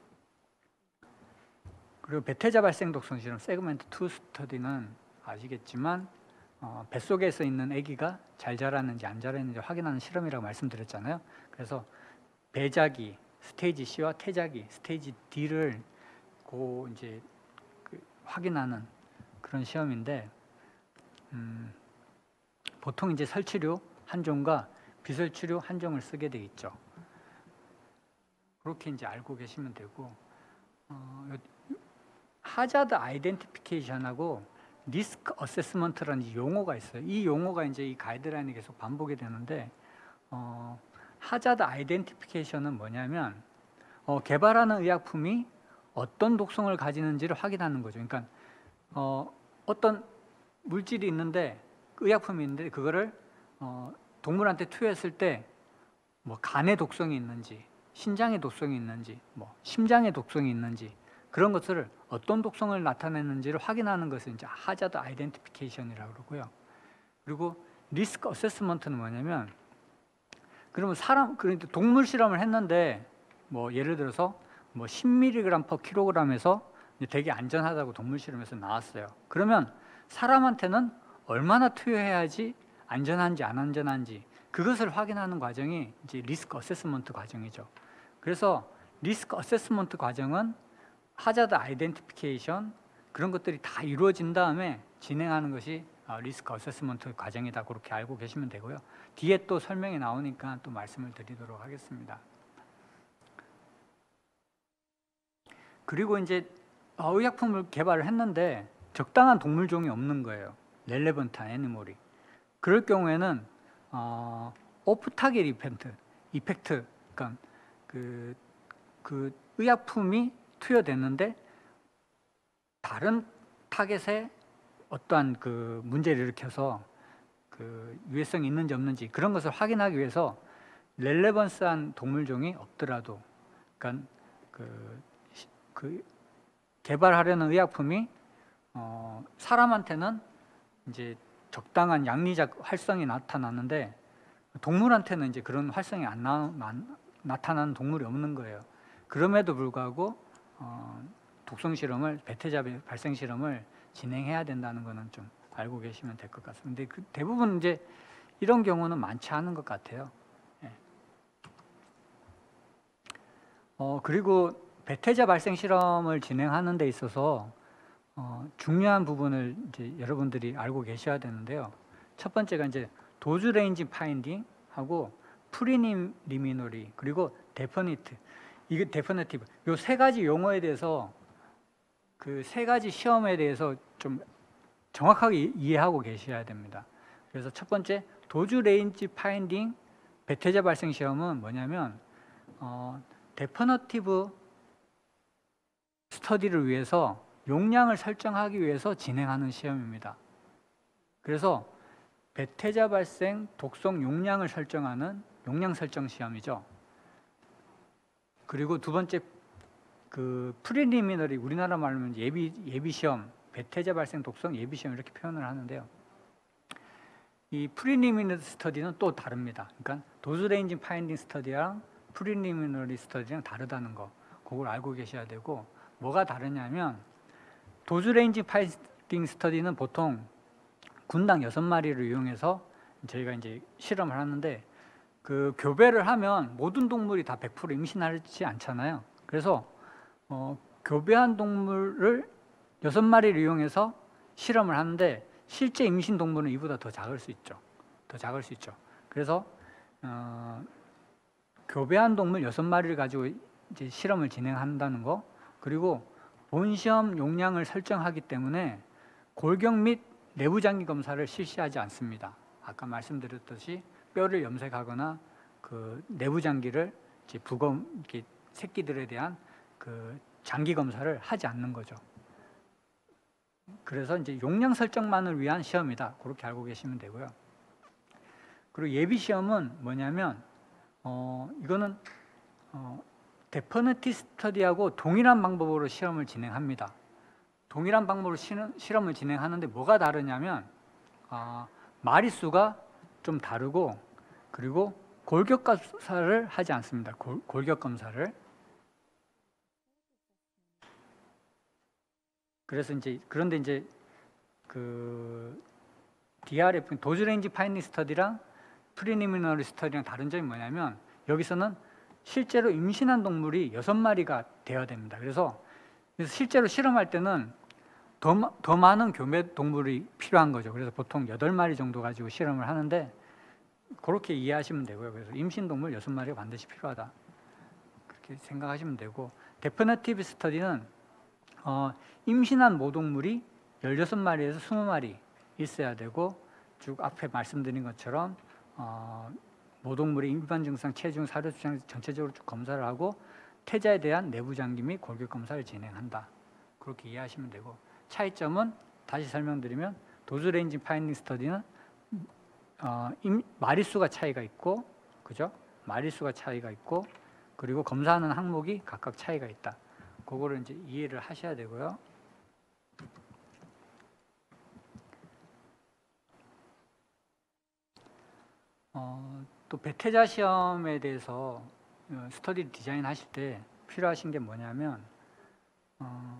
그리고 배태자 발생 독성 실험 세그멘트 투 스터디는 아시겠지만 어, 뱃속에서 있는 아기가 잘 자랐는지 안 자랐는지 확인하는 실험이라고 말씀드렸잖아요. 그래서 배자기 스테이지 C와 태자기 스테이지 D를 고 이제 그 확인하는 그런 시험인데 음, 보통 이제 설치류 한 종과 비설치류 한 종을 쓰게 돼 있죠. 그렇게 이제 알고 계시면 되고 어, 하자드 아이덴티피케이션하고 리스크 어세스먼트라는 용어가 있어요. 이 용어가 이제 이 가이드라인이 계속 반복이 되는데 어, 하자드 아이덴티피케이션은 뭐냐면 어, 개발하는 의약품이 어떤 독성을 가지는지를 확인하는 거죠. 그러니까 어, 어떤 물질이 있는데 의약품이 있는데 그거를 어, 동물한테 투여했을 때 뭐 간에 독성이 있는지, 신장에 독성이 있는지, 뭐 심장에 독성이 있는지 그런 것을 어떤 독성을 나타내는지를 확인하는 것을 이제 하자드 아이덴티피케이션이라고 그러고요. 그리고 리스크 어세스먼트는 뭐냐면 그러면 사람 그러니까 동물 실험을 했는데 뭐 예를 들어서 뭐 십 밀리그램 퍼 킬로그램에서 되게 안전하다고 동물 실험에서 나왔어요. 그러면 사람한테는 얼마나 투여해야지 안전한지 안 안전한지 그것을 확인하는 과정이 이제 리스크 어세스먼트 과정이죠. 그래서 리스크 어세스먼트 과정은 하자드 아이덴티피케이션 그런 것들이 다 이루어진 다음에 진행하는 것이 리스크 어세스먼트 과정이다. 그렇게 알고 계시면 되고요. 뒤에 또 설명이 나오니까 또 말씀을 드리도록 하겠습니다. 그리고 이제 의약품을 개발을 했는데 적당한 동물종이 없는 거예요. 렐레번트한 애니멀이. 그럴 경우에는 어, 오프 타겟 이펙트, 이펙트, 그러니까 그, 그 의약품이 투여됐는데 다른 타겟에 어떠한 그 문제를 일으켜서 그 유해성이 있는지 없는지 그런 것을 확인하기 위해서 렐레번스한 동물종이 없더라도, 그러니까 그, 그 개발하려는 의약품이 어, 사람한테는 이제 적당한 양리적 활성이 나타나는데 동물한테는 이제 그런 활성이 안, 나, 안 나타나는 동물이 없는 거예요. 그럼에도 불구하고 어, 독성 실험을 배태자 발생 실험을 진행해야 된다는 것은 좀 알고 계시면 될 것 같습니다. 근데 그 대부분 이제 이런 경우는 많지 않은 것 같아요. 예. 어, 그리고 배태자 발생 실험을 진행하는 데 있어서 어, 중요한 부분을 이제 여러분들이 알고 계셔야 되는데요. 첫 번째가 이제 도즈 레인지 파인딩 하고 프리리미너리 그리고 데퍼니트 이게 데퍼니티브 요 세 가지 용어에 대해서 그 세 가지 시험에 대해서 좀 정확하게 이해하고 계셔야 됩니다. 그래서 첫 번째 도즈 레인지 파인딩 배태자 발생 시험은 뭐냐면 어, 데퍼니티브 스터디를 위해서 용량을 설정하기 위해서 진행하는 시험입니다. 그래서 배태자 발생 독성 용량을 설정하는 용량 설정 시험이죠. 그리고 두 번째 그 프리리미너리 우리나라 말로 하면 예비 예비 시험, 배태자 발생 독성 예비 시험 이렇게 표현을 하는데요. 이 프리리미너리 스터디는 또 다릅니다. 그러니까 도즈 레인지 파인딩 스터디랑 프리리미너리 스터디랑 다르다는 거, 그걸 알고 계셔야 되고 뭐가 다르냐면 도즈 레인지 파인딩 스터디는 보통 군당 여섯 마리를 이용해서 저희가 이제 실험을 하는데 그 교배를 하면 모든 동물이 다 백 퍼센트 임신하지 않잖아요. 그래서 어, 교배한 동물을 여섯 마리를 이용해서 실험을 하는데 실제 임신 동물은 이보다 더 작을 수 있죠. 더 작을 수 있죠. 그래서 어, 교배한 동물 여섯 마리를 가지고 이제 실험을 진행한다는 거, 그리고 본시험 용량을 설정하기 때문에 골격 및 내부 장기 검사를 실시하지 않습니다. 아까 말씀드렸듯이 뼈를 염색하거나 그 내부 장기를 이제 부검 이렇게 새끼들에 대한 그 장기 검사를 하지 않는 거죠. 그래서 이제 용량 설정만을 위한 시험이다. 그렇게 알고 계시면 되고요. 그리고 예비 시험은 뭐냐면 어, 이거는 어, 데퍼너티 스터디하고 동일한 방법으로 시험을 진행합니다. 동일한 방법으로 실험을 진행하는데 뭐가 다르냐면 어, 마리수가 좀 다르고 그리고 골격 검사를 하지 않습니다. 골, 골격 검사를. 그래서 이제 그런데 이제 그 디알에프 도즈 레인지 파인딩 스터디랑 프리리미너리 스터디랑 다른 점이 뭐냐면 여기서는 실제로 임신한 동물이 여섯 마리가 되어야 됩니다. 그래서, 그래서 실제로 실험할 때는 더, 더 많은 교매 동물이 필요한 거죠. 그래서 보통 여덟 마리 정도 가지고 실험을 하는데 그렇게 이해하시면 되고요. 그래서 임신 동물 여섯 마리가 반드시 필요하다. 그렇게 생각하시면 되고 데피니티브 스터디는 어, 임신한 모동물이 열여섯 마리에서 이십 마리 있어야 되고 쭉 앞에 말씀드린 것처럼 어, 모동물의 일반 증상, 체중, 사료 수량 전체적으로 쭉 검사를 하고 태자에 대한 내부 장기 및 골격 검사를 진행한다. 그렇게 이해하시면 되고 차이점은 다시 설명드리면 도즈 레인지 파인딩 스터디는 어, 임, 마리수가 차이가 있고 그죠? 마리수가 차이가 있고 그리고 검사하는 항목이 각각 차이가 있다. 그거를 이제 이해를 하셔야 되고요. 어, 또 배태자 시험에 대해서 스터디 디자인 하실 때 필요하신 게 뭐냐면 어,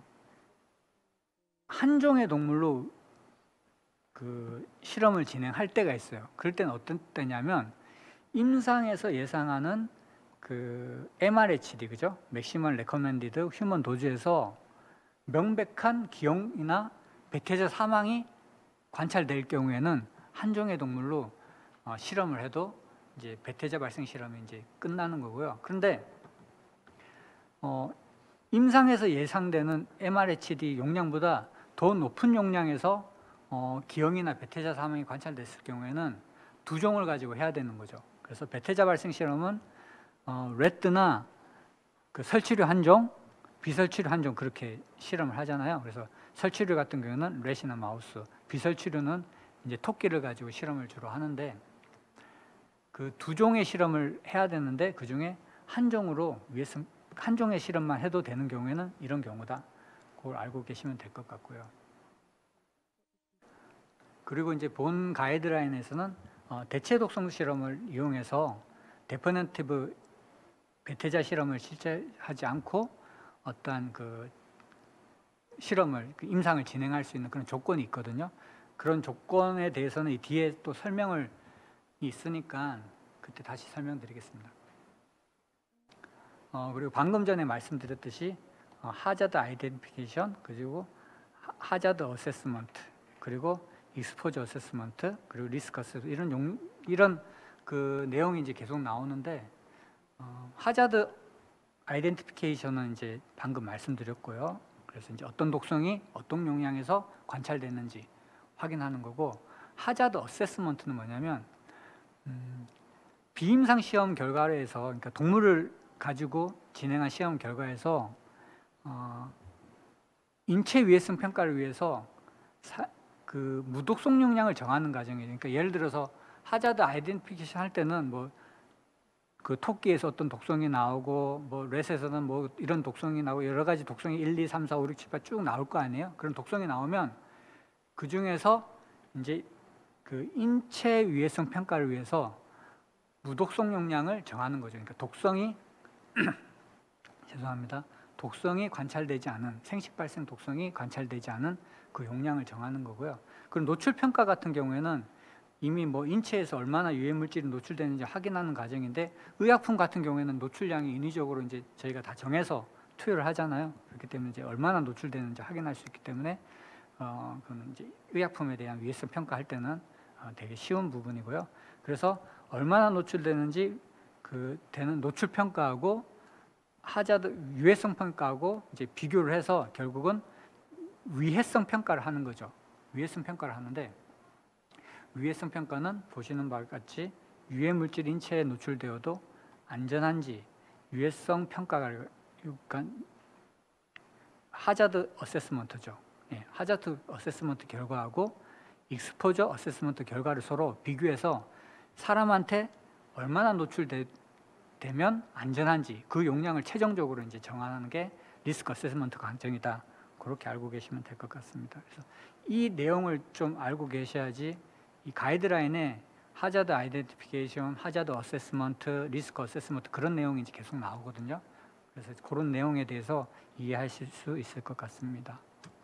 한 종의 동물로 그 실험을 진행할 때가 있어요. 그럴 때는 어떤 때냐면 임상에서 예상하는 그 엠알에이치디 그죠? 맥시멀 레커멘디드 휴먼 도즈에서 명백한 기형이나 배태자 사망이 관찰될 경우에는 한 종의 동물로 어, 실험을 해도 이제 배태자 발생 실험이 이제 끝나는 거고요. 그런데 어, 임상에서 예상되는 엠알에이치디 용량보다 더 높은 용량에서 어, 기형이나 배태자 사망이 관찰됐을 경우에는 두 종을 가지고 해야 되는 거죠. 그래서 배태자 발생 실험은 어, 래트나 그 설치류 한 종, 비설치류 한 종 그렇게 실험을 하잖아요. 그래서 설치류 같은 경우는 래시나 마우스, 비설치류는 이제 토끼를 가지고 실험을 주로 하는데 그 두 종의 실험을 해야 되는데 그 중에 한 종으로 위해서 한 종의 실험만 해도 되는 경우에는 이런 경우다. 그걸 알고 계시면 될 것 같고요. 그리고 이제 본 가이드라인에서는 어, 대체 독성 실험을 이용해서 데피니티브 배태자 실험을 실제 하지 않고 어떠한 그 실험을 그 임상을 진행할 수 있는 그런 조건이 있거든요. 그런 조건에 대해서는 이 뒤에 또 설명을 있으니까 그때 다시 설명드리겠습니다. 어, 그리고 방금 전에 말씀드렸듯이 어, 하자드 아이덴티피케이션 그리고 하자드 어세스먼트 그리고 익스포저 어세스먼트 그리고 리스크 어세스먼트 이런 용, 이런 그 내용이 이제 계속 나오는데 어, 하자드 아이덴티피케이션은 이제 방금 말씀드렸고요. 그래서 이제 어떤 독성이 어떤 용량에서 관찰됐는지 확인하는 거고 하자드 어세스먼트는 뭐냐면 음, 비임상 시험 결과에서 그러니까 동물을 가지고 진행한 시험 결과에서 어, 인체 위해성 평가를 위해서 사, 그 무독성 용량을 정하는 과정이에요. 그러니까 예를 들어서 하자드 아이덴티피케이션 할 때는 뭐 그 토끼에서 어떤 독성이 나오고 뭐 렛에서는 뭐 이런 독성이 나오고 여러 가지 독성이 일, 이, 삼, 사, 오, 육, 칠, 팔 쭉 나올 거 아니에요. 그런 독성이 나오면 그 중에서 이제 그 인체 위해성 평가를 위해서 무독성 용량을 정하는 거죠. 그러니까 독성이 죄송합니다. 독성이 관찰되지 않은 생식 발생 독성이 관찰되지 않은 그 용량을 정하는 거고요. 그럼 노출 평가 같은 경우에는 이미 뭐 인체에서 얼마나 유해 물질이 노출되는지 확인하는 과정인데 의약품 같은 경우에는 노출량이 인위적으로 이제 저희가 다 정해서 투여를 하잖아요. 그렇기 때문에 이제 얼마나 노출되는지 확인할 수 있기 때문에 어, 그건 이제 의약품에 대한 위해성 평가할 때는 어, 되게 쉬운 부분이고요. 그래서 얼마나 노출되는지 그 되는 노출 평가하고 하자드 유해성 평가하고 이제 비교를 해서 결국은 위해성 평가를 하는 거죠. 위해성 평가를 하는데 위해성 평가는 보시는 바와 같이 유해 물질 인체에 노출되어도 안전한지 유해성 평가가 그러니까 하자드 어세스먼트죠. 예, 하자드 어세스먼트 결과하고 익스포저 어세스먼트 결과를 서로 비교해서 사람한테 얼마나 노출되면 안전한지 그 용량을 최종적으로 이제 정하는 게 리스크 어세스먼트 과정이다. 그렇게 알고 계시면 될 것 같습니다. 그래서 이 내용을 좀 알고 계셔야지 이 가이드라인에 하자드 아이덴티피케이션, 하자드 어세스먼트, 리스크 어세스먼트 그런 내용이 이제 계속 나오거든요. 그래서 그런 내용에 대해서 이해하실 수 있을 것 같습니다.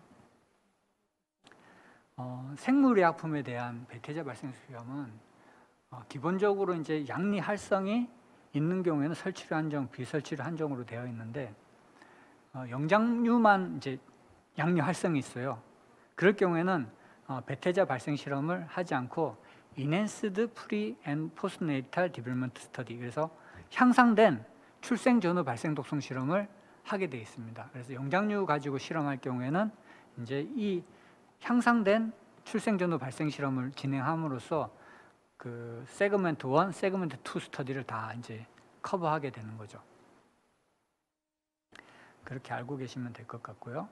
어, 생물의약품에 대한 배태자 발생 위험은 어, 기본적으로 이제 양리 활성이 있는 경우에는 설치류 한정, 비설치류 한정으로 되어 있는데 어, 영장류만 이제 양리 활성이 있어요. 그럴 경우에는 어, 배태자 발생 실험을 하지 않고 Enhanced Pre and Postnatal Development Study, 그래서 향상된 출생 전후 발생 독성 실험을 하게 되어 있습니다. 그래서 영장류 가지고 실험할 경우에는 이제 이 향상된 출생 전후 발생 실험을 진행함으로써 그 세그먼트 일, 세그먼트 이 스터디를 다 이제 커버하게 되는 거죠. 그렇게 알고 계시면 될 것 같고요.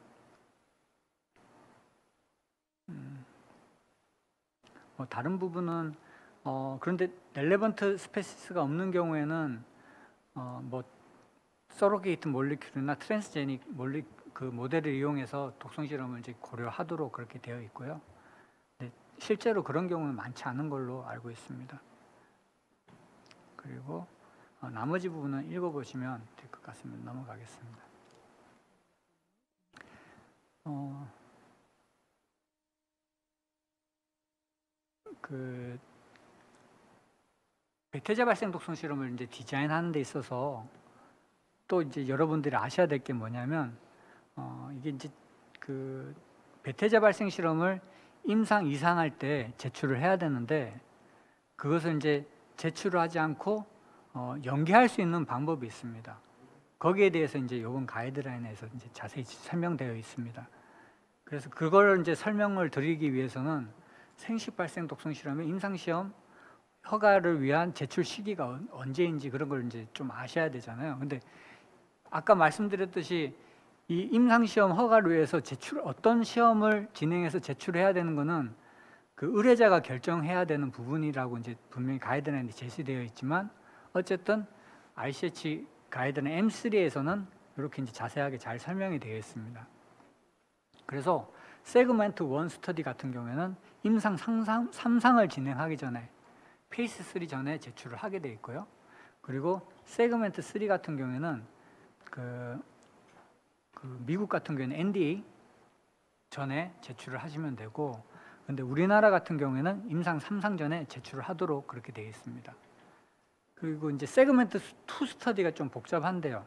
음, 뭐 다른 부분은 어, 그런데 렐레번트 스페시스가 없는 경우에는 어, 뭐 서로게이트 몰리큘이나 트랜스제닉 몰리 그 모델을 이용해서 독성 실험을 이제 고려하도록 그렇게 되어 있고요. 근데 실제로 그런 경우는 많지 않은 걸로 알고 있습니다. 그리고 어, 나머지 부분은 읽어보시면 될 것 같습니다. 넘어가겠습니다. 어, 그 배태자 발생 독성 실험을 이제 디자인하는 데 있어서 또 이제 여러분들이 아셔야 될 게 뭐냐면 어, 이게 이제 그 배태자 발생 실험을 임상 이상할 때 제출을 해야 되는데 그것을 이제 제출을 하지 않고 어, 연기할 수 있는 방법이 있습니다. 거기에 대해서 이제 이번 가이드라인에서 이제 자세히 설명되어 있습니다. 그래서 그걸 이제 설명을 드리기 위해서는 생식 발생 독성 실험의 임상 시험 허가를 위한 제출 시기가 언제인지 그런 걸 이제 좀 아셔야 되잖아요. 근데 아까 말씀드렸듯이 이 임상 시험 허가를 위해서 제출 어떤 시험을 진행해서 제출해야 되는 거는 그 의뢰자가 결정해야 되는 부분이라고 이제 분명히 가이드라인에 제시되어 있지만 어쨌든 아이씨에이치 가이드라인 엠 쓰리에서는 이렇게 이제 자세하게 잘 설명이 되어 있습니다. 그래서 세그먼트 일 스터디 같은 경우에는 임상 삼 상을 진행하기 전에 페이스 삼 전에 제출을 하게 돼 있고요. 그리고 세그먼트 삼 같은 경우에는 그, 그 미국 같은 경우에는 엔 디 에이 전에 제출을 하시면 되고, 근데 우리나라 같은 경우에는 임상 삼 상 전에 제출을 하도록 그렇게 되어 있습니다. 그리고 이제 세그먼트 이 스터디가 좀 복잡한데요.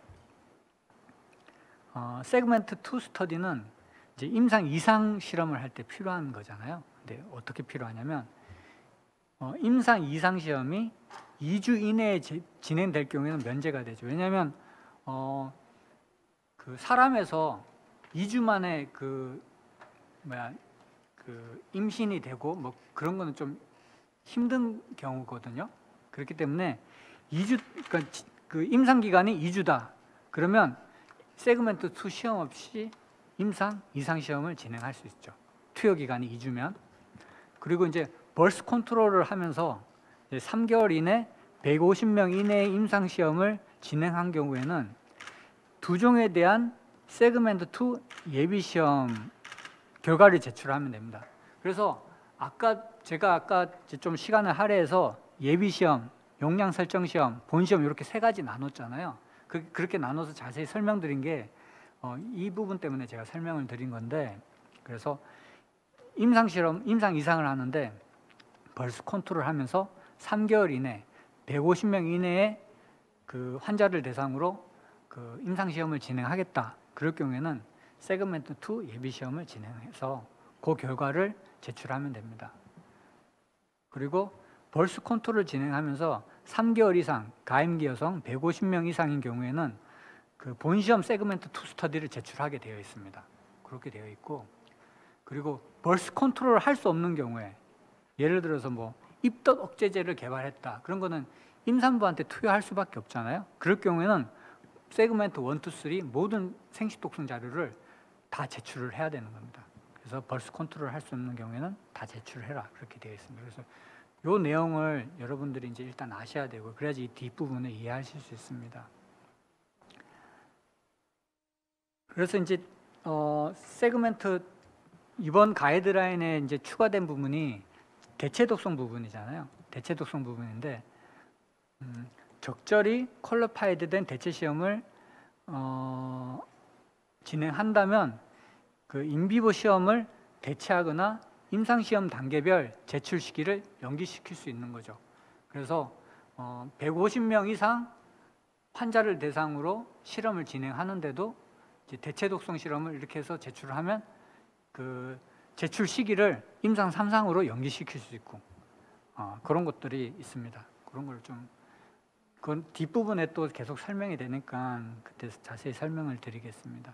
어, 세그먼트 이 스터디는 이제 임상 이 상 실험을 할 때 필요한 거잖아요. 근데 어떻게 필요하냐면 어, 임상 이 상 시험이 이 주 이내에 제, 진행될 경우에는 면제가 되죠. 왜냐하면 어, 그 사람에서 이 주 만에 그 뭐야 그 임신이 되고 뭐 그런 거는 좀 힘든 경우거든요. 그렇기 때문에 이 주 그러니까 그 임상 기간이 이 주다. 그러면 세그먼트 이 시험 없이 임상 이 상 시험을 진행할 수 있죠. 투여 기간이 이 주면. 그리고 이제 벌스 컨트롤을 하면서 이제 삼 개월 이내 백오십 명 이내의 임상 시험을 진행한 경우에는 두 종에 대한 세그먼트 이 예비 시험 결과를 제출하면 됩니다. 그래서 아까 제가 아까 좀 시간을 할애해서 예비 시험, 용량 설정 시험, 본 시험 이렇게 세 가지 나눴잖아요. 그, 그렇게 나눠서 자세히 설명드린 게 어, 이 부분 때문에 제가 설명을 드린 건데, 그래서 임상 실험, 임상 이상을 하는데 벌스 컨트롤 하면서 삼 개월 이내 백오십 명 이내에 그 환자를 대상으로 그 임상 시험을 진행하겠다. 그럴 경우에는 세그먼트 이 예비 시험을 진행해서 그 결과를 제출하면 됩니다. 그리고 벌스 컨트롤을 진행하면서 삼 개월 이상 가임기 여성 백오십 명 이상인 경우에는 그 본시험 세그먼트 이 스터디를 제출하게 되어 있습니다. 그렇게 되어 있고, 그리고 벌스 컨트롤을 할 수 없는 경우에 예를 들어서 뭐 입덧 억제제를 개발했다. 그런 거는 임산부한테 투여할 수밖에 없잖아요. 그럴 경우에는 세그멘트 일, 이, 삼 모든 생식 독성 자료를 다 제출을 해야 되는 겁니다. 그래서 벌스 컨트롤 할 수 없는 경우에는 다 제출을 해라. 그렇게 되어 있습니다. 그래서 이 내용을 여러분들이 이제 일단 아셔야 되고, 그래야지 이 뒷부분을 이해하실 수 있습니다. 그래서 이제 어, 세그멘트 이번 가이드라인에 이제 추가된 부분이 대체 독성 부분이잖아요. 대체 독성 부분인데 음, 적절히 퀄리파이드된 대체 시험을 어, 진행한다면 그 인비보 시험을 대체하거나 임상 시험 단계별 제출 시기를 연기시킬 수 있는 거죠. 그래서 어, 백오십 명 이상 환자를 대상으로 실험을 진행하는데도 이제 대체 독성 실험을 이렇게 해서 제출을 하면 그 제출 시기를 임상 삼 상으로 연기시킬 수 있고 어, 그런 것들이 있습니다. 그런 걸 좀 그건 뒷부분에 또 계속 설명이 되니까 그때 자세히 설명을 드리겠습니다.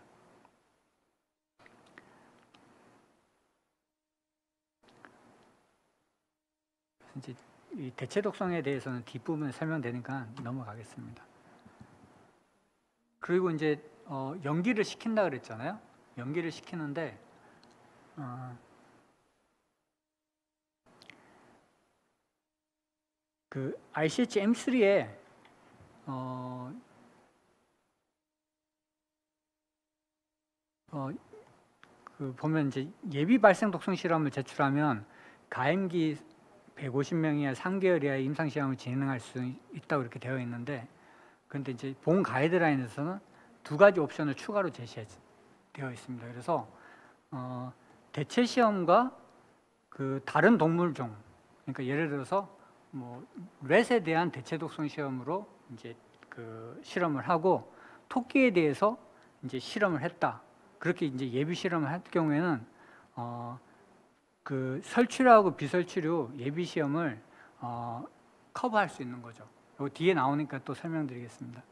이제 이 대체 독성에 대해서는 뒷부분에 설명되니까 넘어가겠습니다. 그리고 이제 어, 연기를 시킨다 그랬잖아요. 연기를 시키는데 어, 그 아이씨에이치 엠 쓰리에 어, 어, 그 보면 이제 예비 발생 독성 실험을 제출하면 가임기 백오십 명 이하 삼 개월 이하의 임상 시험을 진행할 수 있다고 이렇게 되어 있는데, 그런데 이제 본 가이드라인에서는 두 가지 옵션을 추가로 제시되어 있습니다. 그래서 어, 대체 시험과 그 다른 동물종, 그러니까 예를 들어서 뭐 렛에 대한 대체 독성 시험으로 이제 그 실험을 하고 토끼에 대해서 이제 실험을 했다. 그렇게 이제 예비 실험을 할 경우에는 어, 그 설치류하고 비설치류 예비 시험을 어, 커버할 수 있는 거죠. 요 뒤에 나오니까 또 설명드리겠습니다.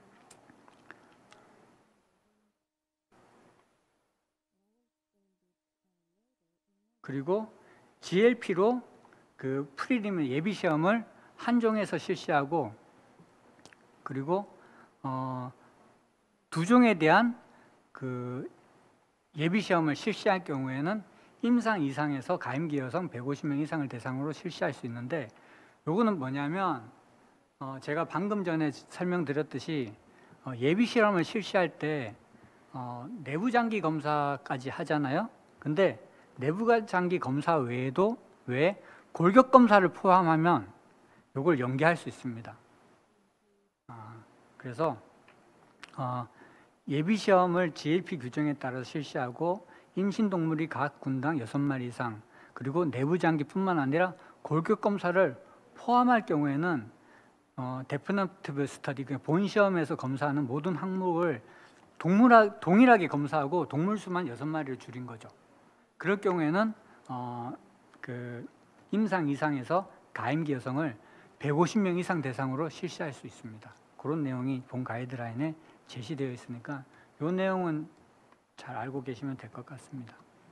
그리고 지엘피로 그 프리리미 예비 시험을 한 종에서 실시하고, 그리고 어, 두 종에 대한 그 예비 시험을 실시할 경우에는 임상 이상에서 가임기 여성 백오십 명 이상을 대상으로 실시할 수 있는데, 요거는 뭐냐면 어, 제가 방금 전에 설명드렸듯이 어, 예비 실험을 실시할 때 어, 내부 장기 검사까지 하잖아요. 근데 내부 장기 검사 외에도 왜 골격 검사를 포함하면 요걸 연기할 수 있습니다. 아, 그래서 어, 예비 시험을 지엘피 규정에 따라서 실시하고 임신 동물이 각 군당 여섯 마리 이상, 그리고 내부 장기뿐만 아니라 골격 검사를 포함할 경우에는 어, 데피니티브 스터디, 본 시험에서 검사하는 모든 항목을 동물하, 동일하게 검사하고 동물 수만 여섯 마리를 줄인 거죠. 그럴 경우에는 어, 그 임상 이상에서 가임기 여성을 백오십 명 이상 대상으로 실시할 수 있습니다. 그런 내용이 본 가이드라인에 제시되어 있으니까 이 내용은 잘 알고 계시면 될 것 같습니다.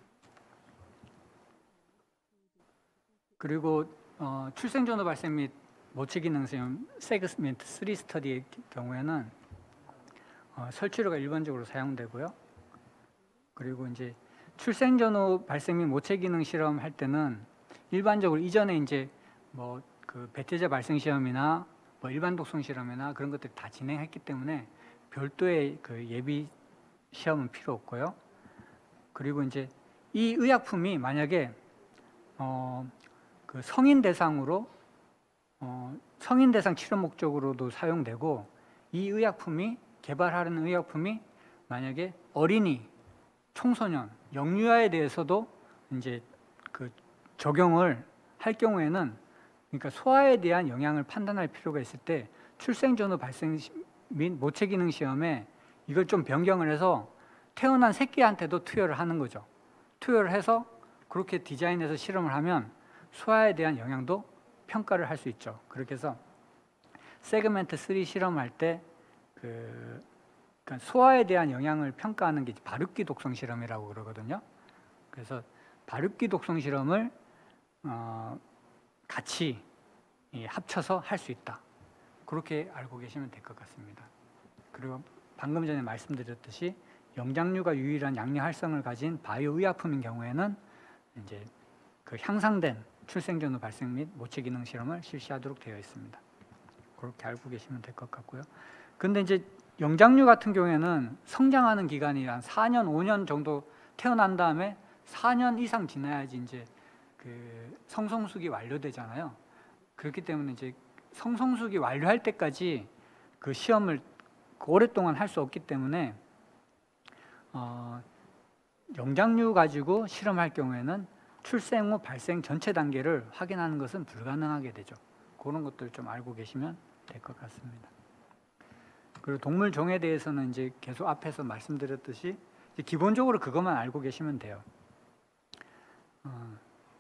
그리고 어, 출생전후 발생 및 모체 기능 시험 세그멘트 삼 스터디의 경우에는 어, 설치류가 일반적으로 사용되고요. 그리고 이제 출생 전후 발생 및 모체 기능 실험 할 때는 일반적으로 이전에 이제 뭐 그 배태자 발생 시험이나 뭐 일반 독성 실험이나 그런 것들 다 진행했기 때문에 별도의 그 예비 시험은 필요 없고요. 그리고 이제 이 의약품이 만약에 어, 그 성인 대상으로 어, 성인 대상 치료 목적으로도 사용되고, 이 의약품이 개발하는 의약품이 만약에 어린이, 청소년, 영유아에 대해서도 이제 그 적용을 할 경우에는, 그러니까 소아에 대한 영향을 판단할 필요가 있을 때 출생 전후 발생 및 모체 기능 시험에 이걸 좀 변경을 해서 태어난 새끼한테도 투여를 하는 거죠. 투여를 해서 그렇게 디자인해서 실험을 하면 소아에 대한 영향도 평가를 할 수 있죠. 그렇게 해서 세그멘트 삼 실험할 때 그 그러니까 소아에 대한 영향을 평가하는 게 바르기 독성 실험이라고 그러거든요. 그래서 바르기 독성 실험을 어, 같이 예, 합쳐서 할 수 있다. 그렇게 알고 계시면 될 것 같습니다. 그리고 방금 전에 말씀드렸듯이 영장류가 유일한 양리 활성을 가진 바이오 의약품인 경우에는 이제 그 향상된 출생전후 발생 및 모체 기능 실험을 실시하도록 되어 있습니다. 그렇게 알고 계시면 될 것 같고요. 근데 이제 영장류 같은 경우에는 성장하는 기간이 한 사 년, 오 년 정도 태어난 다음에 사 년 이상 지나야지 이제 그 성성숙이 완료되잖아요. 그렇기 때문에 이제 성성숙이 완료할 때까지 그 시험을 오랫동안 할 수 없기 때문에 어, 영장류 가지고 실험할 경우에는 출생 후 발생 전체 단계를 확인하는 것은 불가능하게 되죠. 그런 것들 좀 알고 계시면 될 것 같습니다. 그리고 동물 종에 대해서는 이제 계속 앞에서 말씀드렸듯이 이제 기본적으로 그것만 알고 계시면 돼요. 어,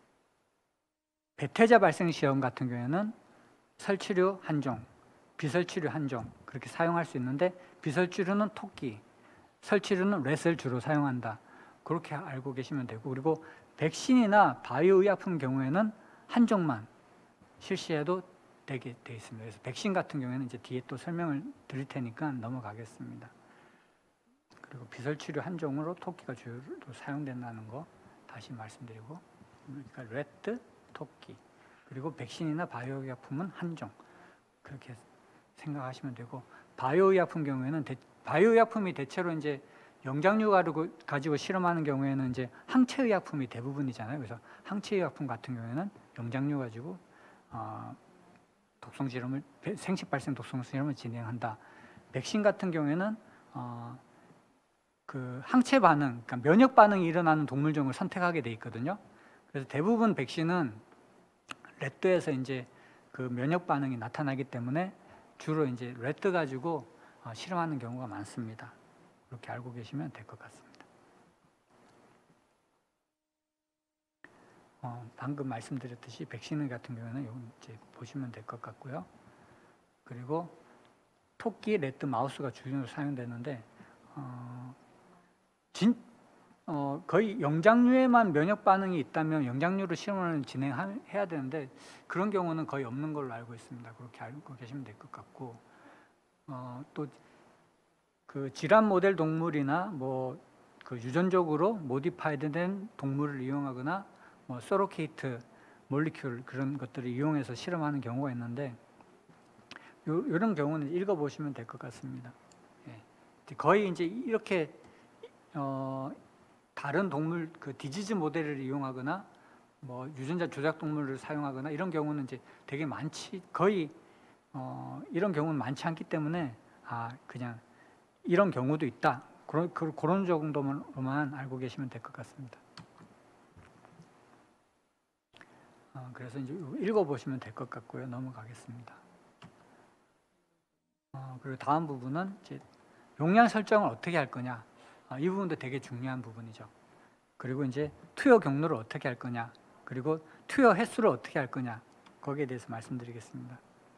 배태자 발생 시험 같은 경우에는 설치류 한 종, 비설치류 한 종 그렇게 사용할 수 있는데 비설치류는 토끼, 설치류는 렛을 주로 사용한다. 그렇게 알고 계시면 되고 그리고 백신이나 바이오 의약품 경우에는 한 종만 실시해도 되게 돼 있습니다. 그래서 백신 같은 경우에는 이제 뒤에 또 설명을 드릴 테니까 넘어가겠습니다. 그리고 비설치류 한 종으로 토끼가 주로 사용된다는 거 다시 말씀드리고 그러니까 레트, 토끼 그리고 백신이나 바이오 의약품은 한 종 그렇게 생각하시면 되고 바이오 의약품 경우에는 대, 바이오 의약품이 대체로 이제 영장류 가지고 실험하는 경우에는 이제 항체 의약품이 대부분이잖아요. 그래서 항체 의약품 같은 경우에는 영장류 가지고 어, 독성 실험을 생식 발생 독성 실험을 진행한다. 백신 같은 경우에는 어, 그 항체 반응, 그러니까 면역 반응이 일어나는 동물종을 선택하게 돼 있거든요. 그래서 대부분 백신은 렛드에서 이제 그 면역 반응이 나타나기 때문에 주로 이제 렛드 가지고 어, 실험하는 경우가 많습니다. 그렇게 알고 계시면 될 것 같습니다. 어, 방금 말씀드렸듯이 백신 같은 경우는 여기 이제 보시면 될 것 같고요. 그리고 토끼, 렛드, 마우스가 주로 사용되는데 어, 진, 어, 거의 영장류에만 면역 반응이 있다면 영장류로 실험을 진행해야 되는데 그런 경우는 거의 없는 걸로 알고 있습니다. 그렇게 알고 계시면 될 것 같고 어, 또 그 질환 모델 동물이나 뭐 그 유전적으로 모디파이드된 동물을 이용하거나 뭐 서로케이트 몰리큘 그런 것들을 이용해서 실험하는 경우가 있는데 요, 이런 경우는 읽어보시면 될 것 같습니다. 예. 거의 이제 이렇게 어, 다른 동물 그 디지즈 모델을 이용하거나 뭐 유전자 조작 동물을 사용하거나 이런 경우는 이제 되게 많지 거의 어, 이런 경우는 많지 않기 때문에 아 그냥 이런 경우도 있다. 그런, 그런 정도로만 알고 계시면 될 것 같습니다. 어, 그래서 이제 읽어보시면 될 것 같고요. 넘어가겠습니다. 어, 그리고 다음 부분은 이제 용량 설정을 어떻게 할 거냐. 어, 이 부분도 되게 중요한 부분이죠. 그리고 이제 투여 경로를 어떻게 할 거냐. 그리고 투여 횟수를 어떻게 할 거냐. 거기에 대해서 말씀드리겠습니다.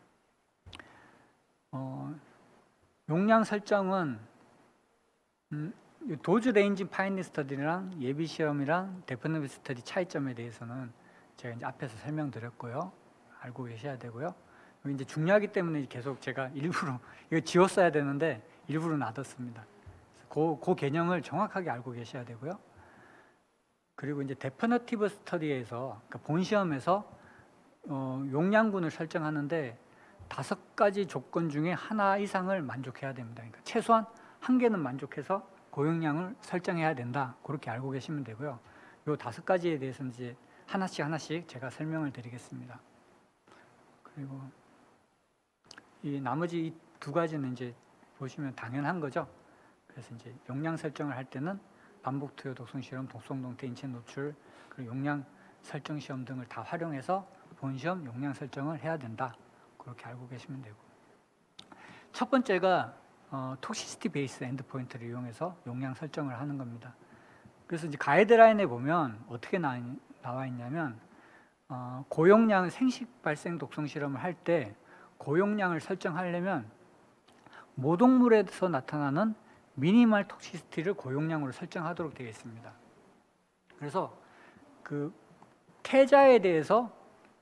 어, 용량 설정은 음, 도즈 레인지 파인리 스터디랑 예비 시험이랑 데프니티브 스터디 차이점에 대해서는 제가 이제 앞에서 설명드렸고요. 알고 계셔야 되고요. 이제 중요하기 때문에 계속 제가 일부러 이거 지웠어야 되는데 일부러 놔뒀습니다. 그, 그 개념을 정확하게 알고 계셔야 되고요. 그리고 이제 데프니티브 스터디에서 그러니까 본 시험에서 어, 용량군을 설정하는데 다섯 가지 조건 중에 하나 이상을 만족해야 됩니다. 그러니까 최소한 한 개는 만족해서 고용량을 설정해야 된다. 그렇게 알고 계시면 되고요. 이 다섯 가지에 대해서는 이제 하나씩 하나씩 제가 설명을 드리겠습니다. 그리고 이 나머지 두 가지는 이제 보시면 당연한 거죠. 그래서 이제 용량 설정을 할 때는 반복 투여 독성 실험, 독성 동태 인체 노출, 그리고 용량 설정 시험 등을 다 활용해서 본 시험 용량 설정을 해야 된다. 그렇게 알고 계시면 되고. 첫 번째가 어, 톡시시티 베이스 엔드포인트를 이용해서 용량 설정을 하는 겁니다. 그래서 이제 가이드라인에 보면 어떻게 나, 나와 있냐면 어, 고용량 생식 발생 독성 실험을 할 때 고용량을 설정하려면 모동물에서 나타나는 미니멀 톡시시티를 고용량으로 설정하도록 되어 있습니다. 그래서 그 태자에 대해서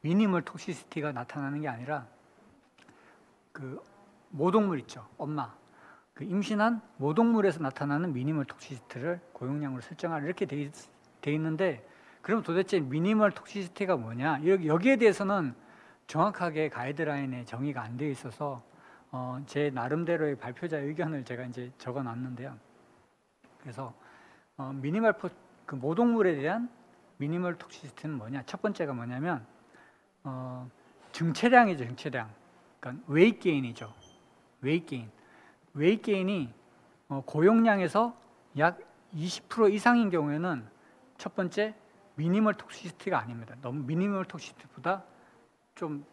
미니멀 톡시시티가 나타나는 게 아니라 그 모독물 있죠, 엄마. 그 임신한 모독물에서 나타나는 미니멀 톡시시티를 고용량으로 설정하라 이렇게 돼, 있, 돼 있는데, 그럼 도대체 미니멀 톡시시티가 뭐냐? 여기에 대해서는 정확하게 가이드라인에 정의가 안 되어 있어서 어, 제 나름대로의 발표자 의견을 제가 이제 적어놨는데요. 그래서 어, 미니멀 포, 그 모독물에 대한 미니멀 톡시시티는 뭐냐? 첫 번째가 뭐냐면 어, 증체량이죠, 증체량. 그러니까 웨이트 게인이죠. 웨이트 게인. 웨이트 게인이 어, 고용량에서 약 이십 퍼센트 이상인 경우에는 첫 번째 미니멀 톡시시티가 아닙니다. 너무 미니멀 톡시시티보다 좀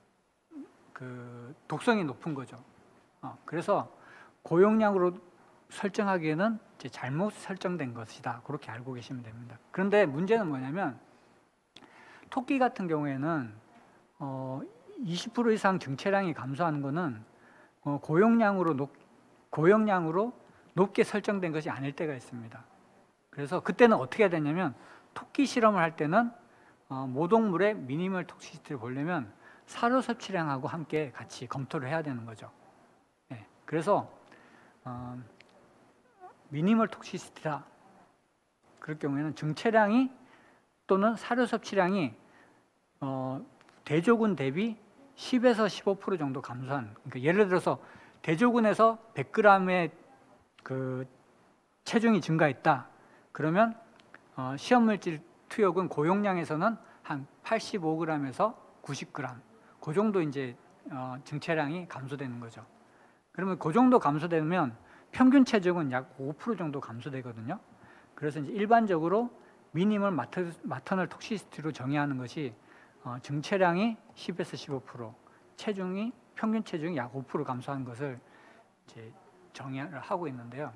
그 독성이 높은 거죠. 어, 그래서 고용량으로 설정하기에는 이제 잘못 설정된 것이다. 그렇게 알고 계시면 됩니다. 그런데 문제는 뭐냐면 토끼 같은 경우에는 어, 이십 퍼센트 이상 증체량이 감소하는 것은 어, 고용량으로 높, 고용량으로 높게 설정된 것이 아닐 때가 있습니다. 그래서 그때는 어떻게 해야 되냐면 토끼 실험을 할 때는 어, 모독물의 미니멀 톡시시티를 보려면 사료 섭취량하고 함께 같이 검토를 해야 되는 거죠. 네, 그래서 어, 미니멀 톡시시티다. 그럴 경우에는 증체량이 또는 사료 섭취량이 어, 대조군 대비 십에서 십오 퍼센트 정도 감소한. 그러니까 예를 들어서 대조군에서 백 그램의 그 체중이 증가했다. 그러면 어, 시험물질 투여군 고용량에서는 한 팔십오 그램에서 구십 그램, 그 정도 이제 어, 증체량이 감소되는 거죠. 그러면 그 정도 감소되면 평균 체중은 약 오 퍼센트 정도 감소되거든요. 그래서 이제 일반적으로 미니멀 마터, 마터널 톡시시티로 정의하는 것이 어, 증체량이 십에서 십오 퍼센트, 체중이 평균 체중이 약 오 퍼센트 감소한 것을 이제 정의를 하고 있는데요.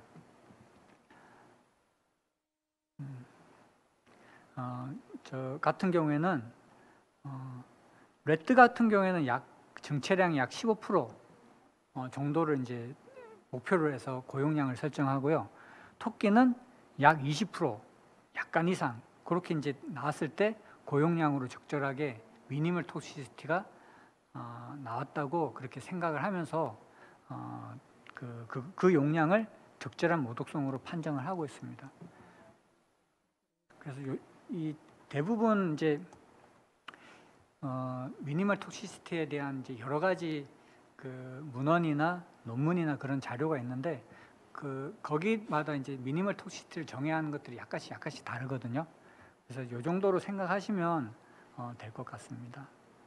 음, 어, 저 같은 경우에는 어, 레드 같은 경우에는 약 증체량이 약 십오 퍼센트 어, 정도를 이제 목표로 해서 고용량을 설정하고요. 토끼는 약 이십 퍼센트 약간 이상 그렇게 이제 나왔을 때 고용량으로 적절하게 미니멀 톡시시티가 어, 나왔다고 그렇게 생각을 하면서 어, 그, 그, 그 용량을 적절한 모독성으로 판정을 하고 있습니다. 그래서 요, 이 대부분 이제 어, 미니멀 톡시시티에 대한 이제 여러 가지 그 문헌이나 논문이나 그런 자료가 있는데 그 거기마다 이제 미니멀 톡시시티를 정의하는 것들이 약간씩 약간씩 다르거든요. 그래서 이 정도로 생각하시면 어, 될 것 같습니다.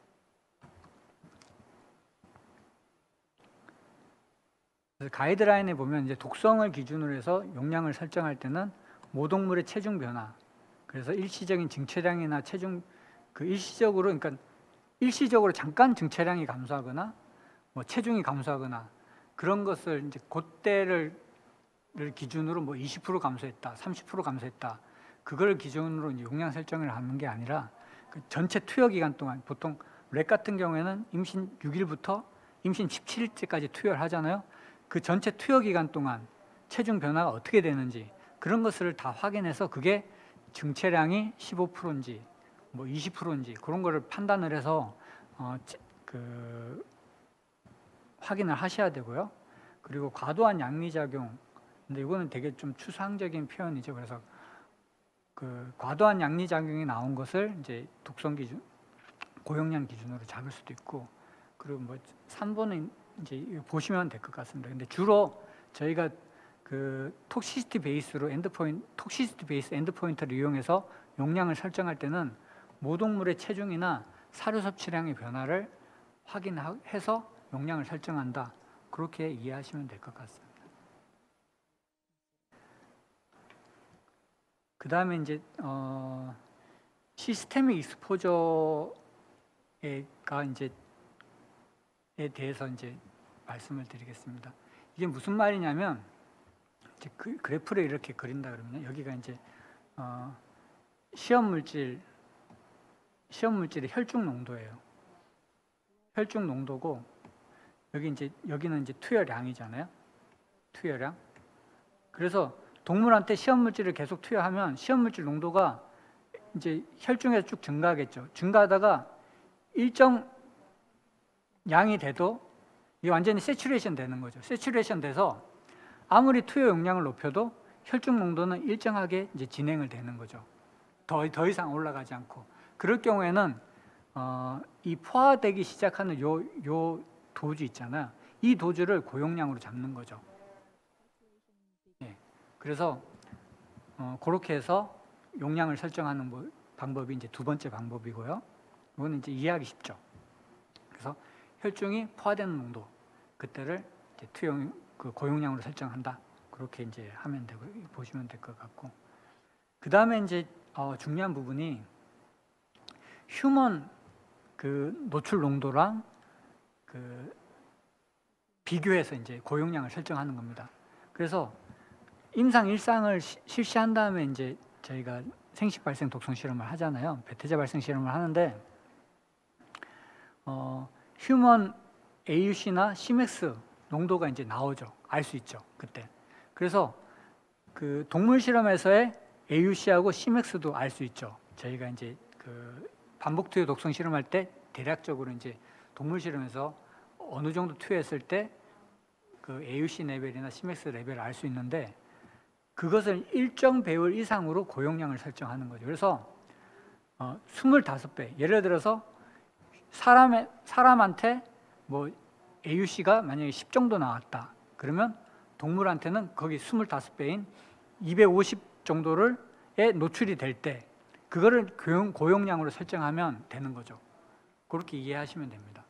그래서 가이드라인에 보면 이제 독성을 기준으로 해서 용량을 설정할 때는 모독물의 체중 변화, 그래서 일시적인 증체량이나 체중 그 일시적으로 그러니까 일시적으로 잠깐 증체량이 감소하거나 뭐 체중이 감소하거나 그런 것을 이제 그때를 기준으로 뭐 이십 퍼센트 감소했다, 삼십 퍼센트 감소했다, 그걸 기준으로 이제 용량 설정을 하는 게 아니라 그 전체 투여 기간 동안 보통 렉 같은 경우에는 임신 육 일부터 임신 십칠 일째까지 투여를 하잖아요. 그 전체 투여 기간 동안 체중 변화가 어떻게 되는지 그런 것을 다 확인해서 그게 증체량이 십오 퍼센트인지 뭐 이십 퍼센트인지 그런 거를 판단을 해서 어, 그 확인을 하셔야 되고요. 그리고 과도한 양리작용, 근데 이거는 되게 좀 추상적인 표현이죠. 그래서 그 과도한 양리작용이 나온 것을 이제 독성 기준, 고용량 기준으로 잡을 수도 있고, 그리고 뭐 삼 번은 이제 보시면 될 것 같습니다. 근데 주로 저희가 그 톡시시티 베이스로 엔드포인트, 톡시시티 베이스 엔드포인트를 이용해서 용량을 설정할 때는 모독물의 체중이나 사료 섭취량의 변화를 확인해서 용량을 설정한다. 그렇게 이해하시면 될 것 같습니다. 그 다음에 이제 어, 시스테믹 익스포저가 이제 에 대해서 이제 말씀을 드리겠습니다. 이게 무슨 말이냐면 이제 그 그래프를 이렇게 그린다 그러면 여기가 이제 어, 시험 물질 시험 물질의 혈중 농도예요. 혈중 농도고 여기 이제 여기는 이제 투여량이잖아요. 투여량. 그래서 동물한테 시험 물질을 계속 투여하면 시험 물질 농도가 이제 혈중에서 쭉 증가하겠죠. 증가하다가 일정 양이 돼도 이게 완전히 세츄레이션 되는 거죠. 세츄레이션 돼서 아무리 투여 용량을 높여도 혈중 농도는 일정하게 이제 진행을 되는 거죠. 더, 더 이상 올라가지 않고. 그럴 경우에는 어, 이 포화되기 시작하는 요, 요 도주 있잖아요. 이 도주를 고용량으로 잡는 거죠. 예. 그래서 어, 그렇게 해서 용량을 설정하는 뭐, 방법이 이제 두 번째 방법이고요. 이거는 이제 이해하기 쉽죠. 그래서 혈중이 포화되는 농도, 그때를 이제 투용, 그 고용량으로 설정한다. 그렇게 이제 하면 되고, 보시면 될 것 같고. 그 다음에 이제 어, 중요한 부분이 휴먼 그 노출 농도랑 그 비교해서 이제 고용량을 설정하는 겁니다. 그래서 임상 일상을 시, 실시한 다음에 이제 저희가 생식 발생 독성 실험을 하잖아요. 배태제 발생 실험을 하는데 어, 휴먼 에이유씨나 씨맥스 농도가 이제 나오죠. 알 수 있죠. 그때. 그래서 그 동물 실험에서의 에이유씨하고 씨맥스도 알 수 있죠. 저희가 이제 그 반복 투여 독성 실험할 때 대략적으로 이제 동물 실험에서 어느 정도 투여했을 때 그 에이유씨 레벨이나 씨맥스 레벨을 알 수 있는데 그것을 일정 배율 이상으로 고용량을 설정하는 거죠. 그래서 어, 스물다섯 배, 예를 들어서 사람의, 사람한테 뭐 에이유씨가 만약에 십 정도 나왔다. 그러면 동물한테는 거기 스물다섯 배인 이백오십 정도를 에 노출이 될 때 그거를 고용, 고용량으로 설정하면 되는 거죠. 그렇게 이해하시면 됩니다.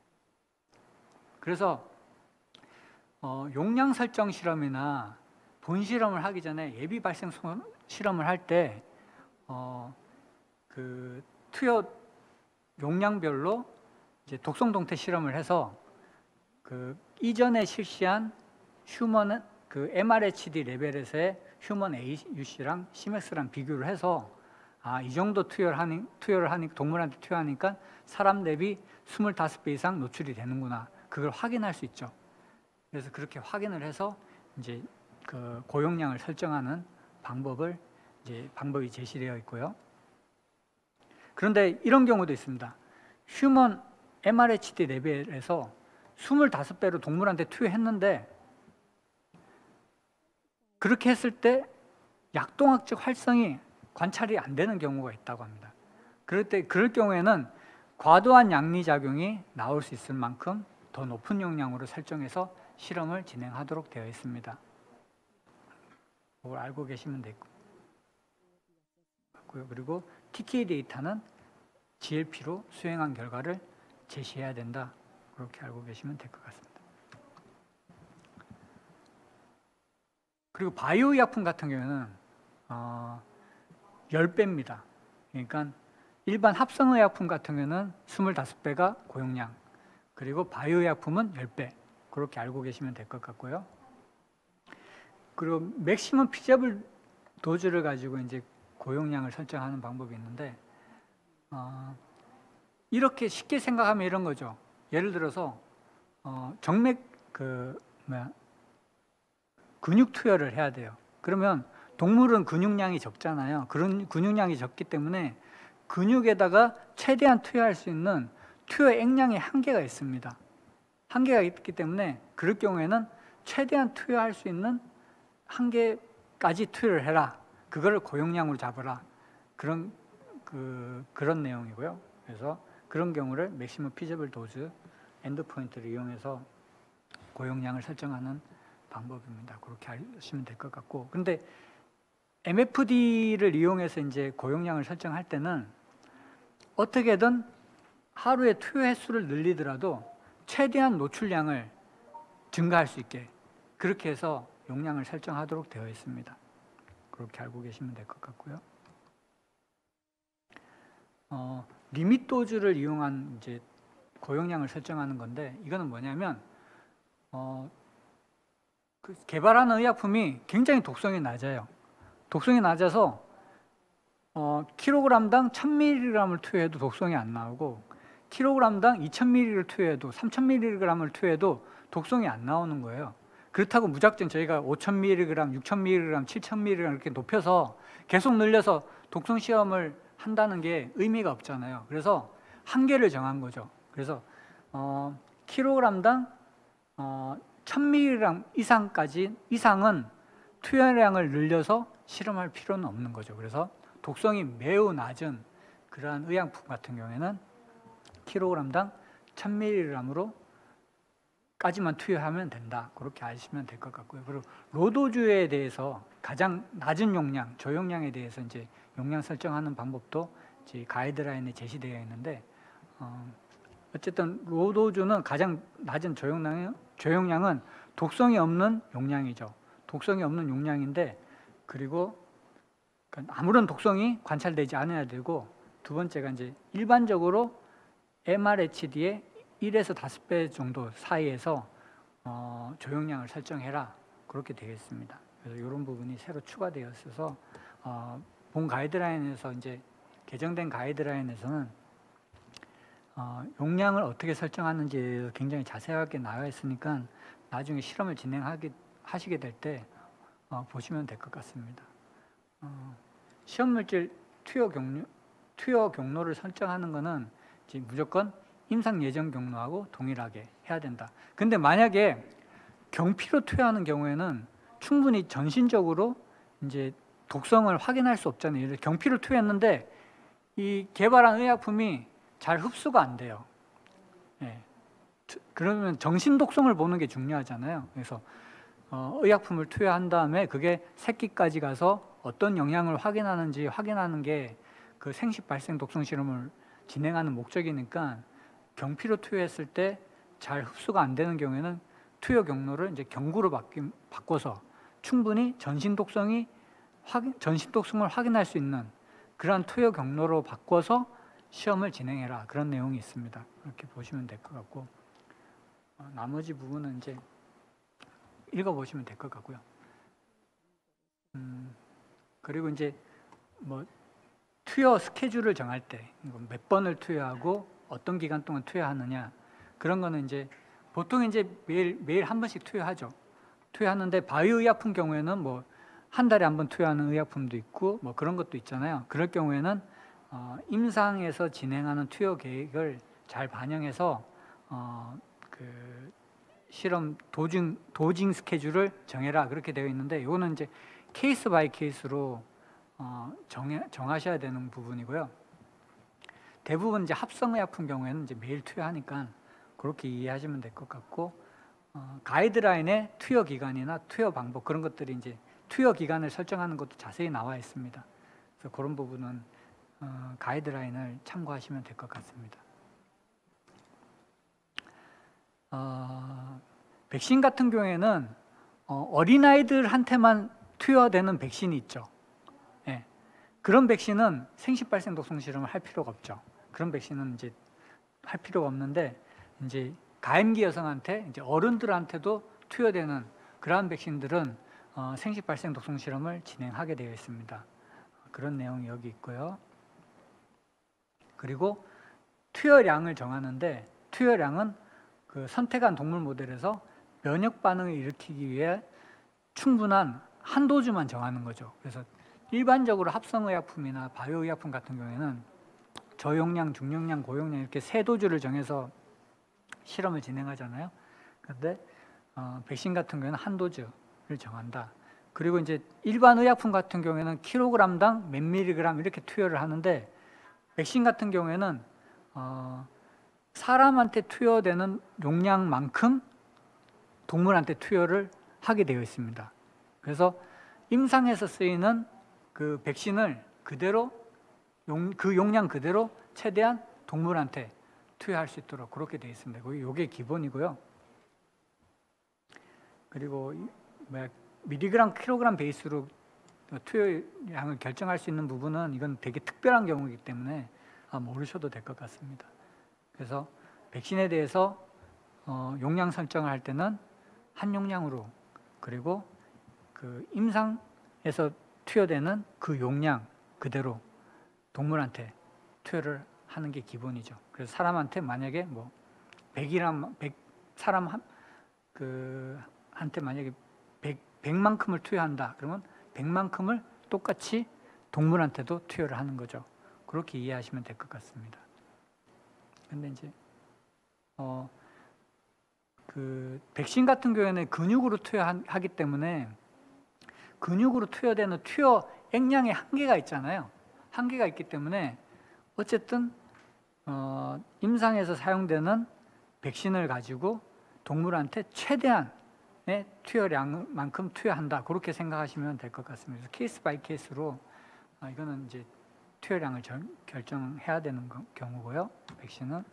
그래서 어, 용량 설정 실험이나 본 실험을 하기 전에 예비 발생 실험을 할 때 어, 그 투여 용량별로 이제 독성 동태 실험을 해서 그 이전에 실시한 휴먼 그 엠알에이치디 레벨에서의 휴먼 에이유씨랑 씨맥스랑 비교를 해서 아, 이 정도 투여를 하니 투여를 하니 동물한테 투여하니까 사람 대비 스물다섯 배 이상 노출이 되는구나. 그걸 확인할 수 있죠. 그래서 그렇게 확인을 해서 이제 그 고용량을 설정하는 방법을 이제 방법이 제시되어 있고요. 그런데 이런 경우도 있습니다. 휴먼 엠알에이치디 레벨에서 스물다섯 배로 동물한테 투여했는데 그렇게 했을 때 약동학적 활성이 관찰이 안 되는 경우가 있다고 합니다. 그럴 때 그럴 경우에는 과도한 양리작용이 나올 수 있을 만큼 더 높은 용량으로 설정해서 실험을 진행하도록 되어 있습니다. 그걸 알고 계시면 되고요. 그리고 티케이 데이터는 지엘피로 수행한 결과를 제시해야 된다. 그렇게 알고 계시면 될 것 같습니다. 그리고 바이오 의약품 같은 경우는 어, 십 배입니다. 그러니까 일반 합성 의약품 같은 경우는 스물다섯 배가 고용량, 그리고 바이오 의약품은 십 배. 그렇게 알고 계시면 될 것 같고요. 그리고 맥시멈 피저블 도즈를 가지고 이제 고용량을 설정하는 방법이 있는데 어, 이렇게 쉽게 생각하면 이런 거죠. 예를 들어서 어, 정맥 그 뭐야 근육 투여를 해야 돼요. 그러면 동물은 근육량이 적잖아요. 그런 근육량이 적기 때문에 근육에다가 최대한 투여할 수 있는 투여 액량의 한계가 있습니다. 한계가 있기 때문에 그럴 경우에는 최대한 투여할 수 있는 한계까지 투여를 해라. 그거를 고용량으로 잡아라. 그런 그 그런 내용이고요. 그래서 그런 경우를 맥시멈 피저블 도즈 엔드포인트를 이용해서 고용량을 설정하는 방법입니다. 그렇게 하시면 될 것 같고, 그런데 엠에프디를 이용해서 이제 고용량을 설정할 때는 어떻게든 하루에 투여 횟수를 늘리더라도 최대한 노출량을 증가할 수 있게 그렇게 해서 용량을 설정하도록 되어 있습니다. 그렇게 알고 계시면 될 것 같고요. 어, 리밋 도즈를 이용한 이제 고용량을 설정하는 건데 이거는 뭐냐면 어, 그 개발하는 의약품이 굉장히 독성이 낮아요. 독성이 낮아서 어, 킬로그램당 천 밀리그램을 투여해도 독성이 안 나오고 킬로그램당 이천 밀리그램을 투여해도 삼천 밀리그램을 투여해도 독성이 안 나오는 거예요. 그렇다고 무작정 저희가 오천 밀리그램, 육천 밀리그램, 칠천 밀리그램 이렇게 높여서 계속 늘려서 독성 시험을 한다는 게 의미가 없잖아요. 그래서 한계를 정한 거죠. 그래서 어, 킬로그램당 어, 천 밀리그램 이상까지 이상은 투여량을 늘려서 실험할 필요는 없는 거죠. 그래서 독성이 매우 낮은 그러한 의약품 같은 경우에는 킬로그램당 천 밀리그램으로 까지만 투여하면 된다. 그렇게 아시면 될 것 같고요. 그리고 로도주에 대해서 가장 낮은 용량, 저용량에 대해서 이제 용량 설정하는 방법도 이제 가이드라인에 제시되어 있는데, 어, 어쨌든 로도주는 가장 낮은 저용량, 저용량은 독성이 없는 용량이죠. 독성이 없는 용량인데, 그리고 아무런 독성이 관찰되지 않아야 되고, 두 번째가 이제 일반적으로 엠알에이치디의 일에서 다섯 배 정도 사이에서 어, 저용량을 설정해라, 그렇게 되겠습니다. 그래서 이런 부분이 새로 추가되어 있어서 어, 본 가이드라인에서 이제 개정된 가이드라인에서는 어, 용량을 어떻게 설정하는지 굉장히 자세하게 나와 있으니까 나중에 실험을 진행하게 하시게 될 때 어, 보시면 될 것 같습니다. 어, 시험 물질 투여 경로 투여 경로를 설정하는 것은 지금 무조건 임상 예정 경로하고 동일하게 해야 된다. 근데 만약에 경피로 투여하는 경우에는 충분히 전신적으로 이제 독성을 확인할 수 없잖아요. 경피로 투여했는데 이 개발한 의약품이 잘 흡수가 안 돼요. 예. 그러면 정신 독성을 보는 게 중요하잖아요. 그래서 어, 의약품을 투여한 다음에 그게 새끼까지 가서 어떤 영향을 확인하는지 확인하는 게 그 생식 발생 독성 실험을 진행하는 목적이니까 경피로 투여했을 때 잘 흡수가 안 되는 경우에는 투여 경로를 이제 경구로 바뀌, 바꿔서 충분히 전신 독성이 확인, 전신 독성을 확인할 수 있는 그러한 투여 경로로 바꿔서 시험을 진행해라, 그런 내용이 있습니다. 그렇게 보시면 될 것 같고, 어, 나머지 부분은 이제 읽어보시면 될 것 같고요. 음, 그리고 이제 뭐 투여 스케줄을 정할 때 몇 번을 투여하고 어떤 기간 동안 투여하느냐, 그런 거는 이제 보통 이제 매일 매일 한 번씩 투여하죠. 투여하는데 바이오 의약품 경우에는 뭐 한 달에 한 번 투여하는 의약품도 있고 뭐 그런 것도 있잖아요. 그럴 경우에는 어, 임상에서 진행하는 투여 계획을 잘 반영해서 어, 그 실험 도중 도징 스케줄을 정해라, 그렇게 되어 있는데, 이거는 이제 케이스 바이 케이스로 어, 정해, 정하셔야 되는 부분이고요. 대부분 이제 합성의약품 경우에는 이제 매일 투여하니까 그렇게 이해하시면 될 것 같고, 어, 가이드라인의 투여 기간이나 투여 방법, 그런 것들이 이제 투여 기간을 설정하는 것도 자세히 나와 있습니다. 그래서 그런 부분은 어, 가이드라인을 참고하시면 될 것 같습니다. 어, 백신 같은 경우에는 어, 어린아이들한테만 투여되는 백신이 있죠. 예. 그런 백신은 생식 발생 독성 실험을 할 필요가 없죠. 그런 백신은 이제 할 필요가 없는데, 이제 가임기 여성한테, 이제 어른들한테도 투여되는 그러한 백신들은 어, 생식 발생 독성 실험을 진행하게 되어 있습니다. 그런 내용이 여기 있고요. 그리고 투여량을 정하는데, 투여량은 그 선택한 동물 모델에서 면역 반응을 일으키기 위해 충분한 한 도주만 정하는 거죠. 그래서 일반적으로 합성의약품이나 바이오의약품 같은 경우에는 저용량, 중용량, 고용량 이렇게 세 도주를 정해서 실험을 진행하잖아요. 그런데 어, 백신 같은 경우에는 한 도주를 정한다. 그리고 이제 일반 의약품 같은 경우에는 킬로그램당 몇 밀리그램 이렇게 투여를 하는데, 백신 같은 경우에는 어, 사람한테 투여되는 용량만큼 동물한테 투여를 하게 되어 있습니다. 그래서 임상에서 쓰이는 그 백신을 그대로 용, 그 용량 그대로 최대한 동물한테 투여할 수 있도록 그렇게 되어 있습니다. 이게 기본이고요. 그리고 뭐야, 미리그램, 킬로그램 베이스로 투여량을 결정할 수 있는 부분은 이건 되게 특별한 경우이기 때문에 모르셔도 될 것 같습니다. 그래서 백신에 대해서 어, 용량 설정을 할 때는 한 용량으로, 그리고 그 임상에서 투여되는 그 용량 그대로 동물한테 투여를 하는 게 기본이죠. 그래서 사람한테 만약에 뭐 백이랑 백 사람 한, 그 한테 만약에 백, 백만큼을 투여한다, 그러면 백만큼을 똑같이 동물한테도 투여를 하는 거죠. 그렇게 이해하시면 될 것 같습니다. 근데 이제 어, 그 백신 같은 경우에는 근육으로 투여하기 때문에 근육으로 투여되는 투여 액량의 한계가 있잖아요. 한계가 있기 때문에 어쨌든 어, 임상에서 사용되는 백신을 가지고 동물한테 최대한의 투여량만큼 투여한다. 그렇게 생각하시면 될 것 같습니다. 케이스 바이 케이스로 아, 이거는 이제 투여량을 절, 결정해야 되는 거, 경우고요. 백신은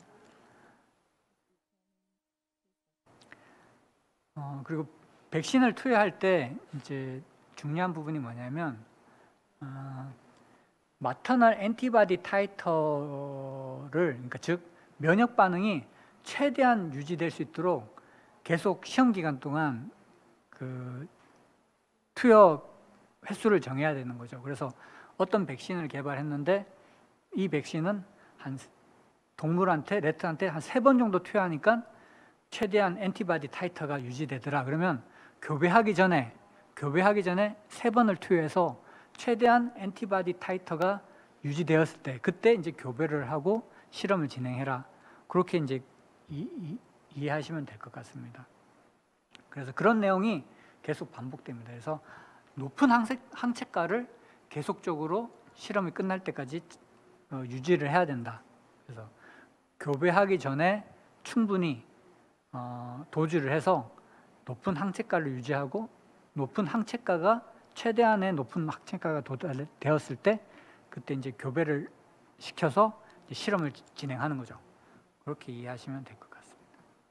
어, 그리고 백신을 투여할 때 이제 중요한 부분이 뭐냐면 어, 마터널 엔티바디 타이터를 그러니까 즉 면역 반응이 최대한 유지될 수 있도록 계속 시험 기간 동안 그 투여 횟수를 정해야 되는 거죠. 그래서 어떤 백신을 개발했는데 이 백신은 한 동물한테 레트한테 한 세 번 정도 투여하니까 최대한 엔티바디 타이터가 유지되더라. 그러면 교배하기 전에 교배하기 전에 세 번을 투여해서 최대한 엔티바디 타이터가 유지되었을 때 그때 이제 교배를 하고 실험을 진행해라. 그렇게 이제 이, 이, 이해하시면 될 것 같습니다. 그래서 그런 내용이 계속 반복됩니다. 그래서 높은 항체, 항체가를 계속적으로 실험이 끝날 때까지 어, 유지를 해야 된다. 그래서 교배하기 전에 충분히 어, 도주를 해서 높은 항체가를 유지하고 높은 항체가가 최대한의 높은 항체가가 도달되었을 때 그때 이제 교배를 시켜서 이제 실험을 진행하는 거죠. 그렇게 이해하시면 될 것 같습니다.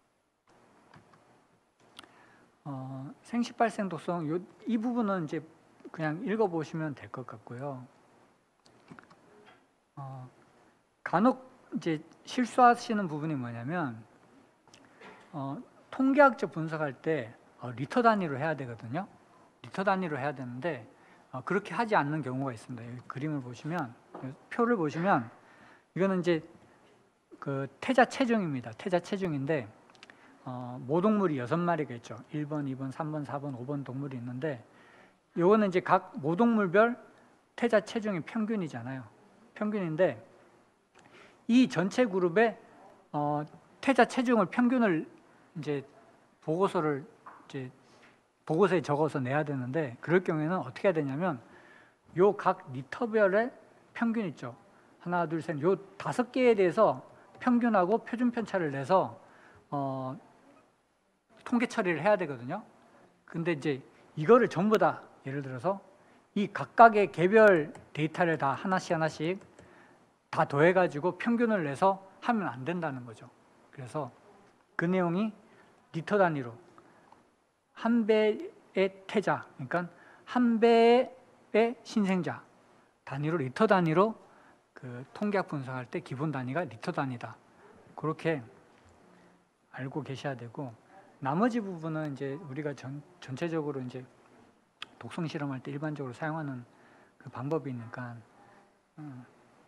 어, 생식 발생 독성 요, 이 부분은 이제 그냥 읽어보시면 될 것 같고요. 어, 간혹 이제 실수하시는 부분이 뭐냐면 어, 통계학적 분석할 때 어, 리터 단위로 해야 되거든요. 리터 단위로 해야 되는데 어, 그렇게 하지 않는 경우가 있습니다. 여기 그림을 보시면 표를 보시면 이거는 이제 그 태자 체중입니다. 태자 체중인데 어, 모동물이 여섯 마리가 있죠. 일 번, 이 번, 삼 번, 사 번, 오 번 동물이 있는데 요거는 이제 각 모동물별 태자 체중의 평균이잖아요. 평균인데 이 전체 그룹의 어, 태자 체중을 평균을 이제 보고서를 이제 보고서에 적어서 내야 되는데 그럴 경우에는 어떻게 해야 되냐면 요 각 리터별의 평균 있죠. 하나, 둘, 셋, 요 다섯 개에 대해서 평균하고 표준 편차를 내서 어, 통계 처리를 해야 되거든요. 근데 이제 이거를 전부 다 예를 들어서 이 각각의 개별 데이터를 다 하나씩 하나씩 다 더해가지고 평균을 내서 하면 안 된다는 거죠. 그래서 그 내용이 리터 단위로 한 배의 태자, 그러니까 한 배의 신생자 단위로 리터 단위로 그 통계학 분석할 때 기본 단위가 리터 단위다. 그렇게 알고 계셔야 되고 나머지 부분은 이제 우리가 전, 전체적으로 이제 독성 실험할 때 일반적으로 사용하는 그 방법이니까 음,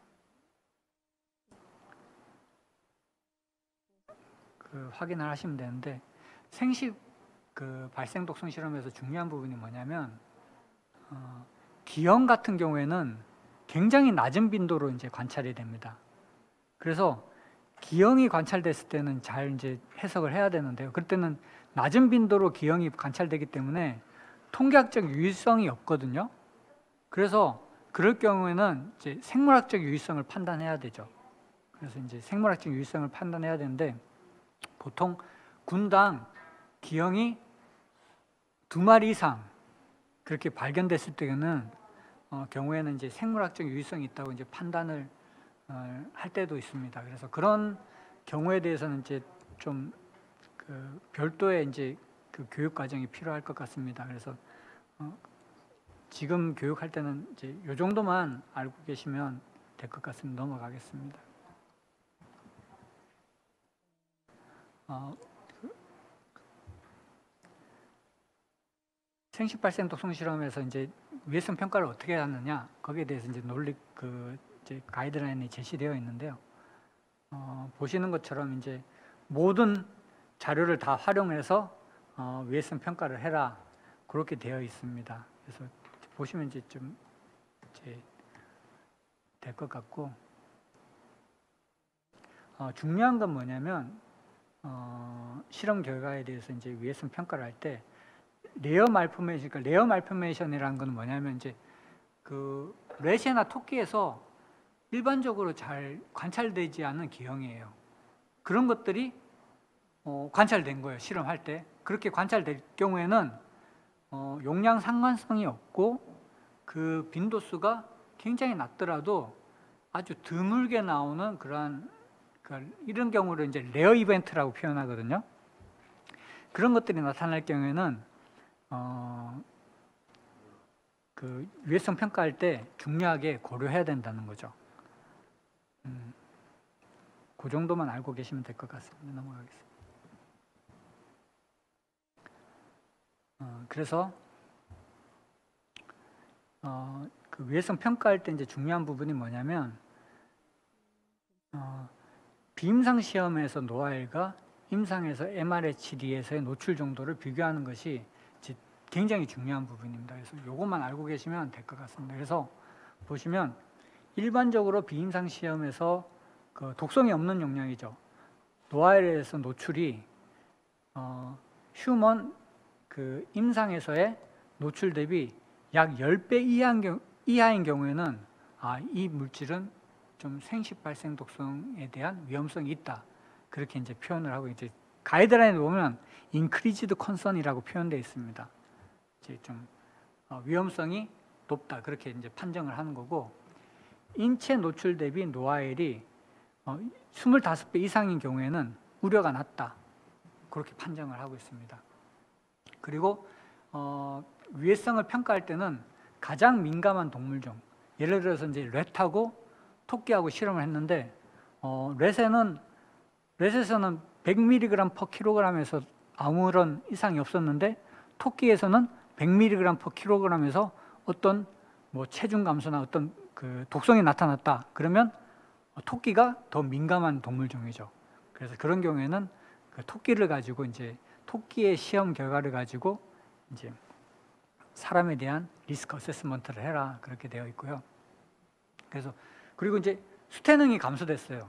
그 확인을 하시면 되는데 생식 그 발생 독성 실험에서 중요한 부분이 뭐냐면 어, 기형 같은 경우에는 굉장히 낮은 빈도로 이제 관찰이 됩니다. 그래서 기형이 관찰됐을 때는 잘 이제 해석을 해야 되는데요. 그럴 때는 낮은 빈도로 기형이 관찰되기 때문에 통계학적 유의성이 없거든요. 그래서 그럴 경우에는 이제 생물학적 유의성을 판단해야 되죠. 그래서 이제 생물학적 유의성을 판단해야 되는데 보통 군당 기형이 두 마리 이상 그렇게 발견됐을 때는 어, 경우에는 이제 생물학적 유의성이 있다고 이제 판단을 어, 할 때도 있습니다. 그래서 그런 경우에 대해서는 이제 좀 그 별도의 이제 그 교육 과정이 필요할 것 같습니다. 그래서 어, 지금 교육할 때는 이제 이 정도만 알고 계시면 될 것 같습니다. 넘어가겠습니다. 어, 그 생식 발생 독성 실험에서 이제 위해성 평가를 어떻게 하느냐 거기에 대해서 이제 논리 그 이제 가이드라인이 제시되어 있는데요. 어, 보시는 것처럼 이제 모든 자료를 다 활용해서 어, 위해성 평가를 해라 그렇게 되어 있습니다. 그래서 보시면 이제 좀 이제 될 것 같고 어, 중요한 건 뭐냐면 어, 실험 결과에 대해서 이제 위해성 평가를 할 때 레어 말포메이션, 그러니까 레어 말포메이션이라는 건 뭐냐면 이제 그 래시나 토끼에서 일반적으로 잘 관찰되지 않는 기형이에요. 그런 것들이 어, 관찰된 거예요. 실험할 때. 그렇게 관찰될 경우에는 어, 용량 상관성이 없고 그 빈도수가 굉장히 낮더라도 아주 드물게 나오는 그러한 그러니까 이런 경우를 이제 레어 이벤트라고 표현하거든요. 그런 것들이 나타날 경우에는 어, 그 유해성 평가할 때 중요하게 고려해야 된다는 거죠. 음, 그 정도만 알고 계시면 될 것 같습니다. 넘어가겠습니다. 어, 그래서 어, 그 유해성 평가할 때 이제 중요한 부분이 뭐냐면 어, 비임상 시험에서 노아엘과 임상에서 엠알에이치디에서의 노출 정도를 비교하는 것이 굉장히 중요한 부분입니다. 그래서 이것만 알고 계시면 될 것 같습니다. 그래서 보시면 일반적으로 비임상 시험에서 그 독성이 없는 용량이죠. 노아엘에서 노출이 어, 휴먼 그 임상에서의 노출 대비 약 십 배 이하인, 경우, 이하인 경우에는 아, 이 물질은 좀 생식 발생 독성에 대한 위험성이 있다. 그렇게 이제 표현을 하고 이제 가이드라인에 보면 increased concern이라고 표현되어 있습니다. 이제 좀 어, 위험성이 높다. 그렇게 이제 판정을 하는 거고 인체 노출 대비 노아엘이 어, 이십오 배 이상인 경우에는 우려가 낮다. 그렇게 판정을 하고 있습니다. 그리고 어, 위해성을 평가할 때는 가장 민감한 동물 중 예를 들어서 이제 렛하고 토끼하고 실험을 했는데 어, 렛에는 렛에서는 백 밀리그램 퍼 킬로그램에서 아무런 이상이 없었는데 토끼에서는 백 밀리그램 퍼 킬로그램에서 어떤 뭐 체중 감소나 어떤 그 독성이 나타났다. 그러면 토끼가 더 민감한 동물종이죠. 그래서 그런 경우에는 그 토끼를 가지고 이제 토끼의 시험 결과를 가지고 이제 사람에 대한 리스크 어세스먼트를 해라 그렇게 되어 있고요. 그래서 그리고 이제 수태능이 감소됐어요.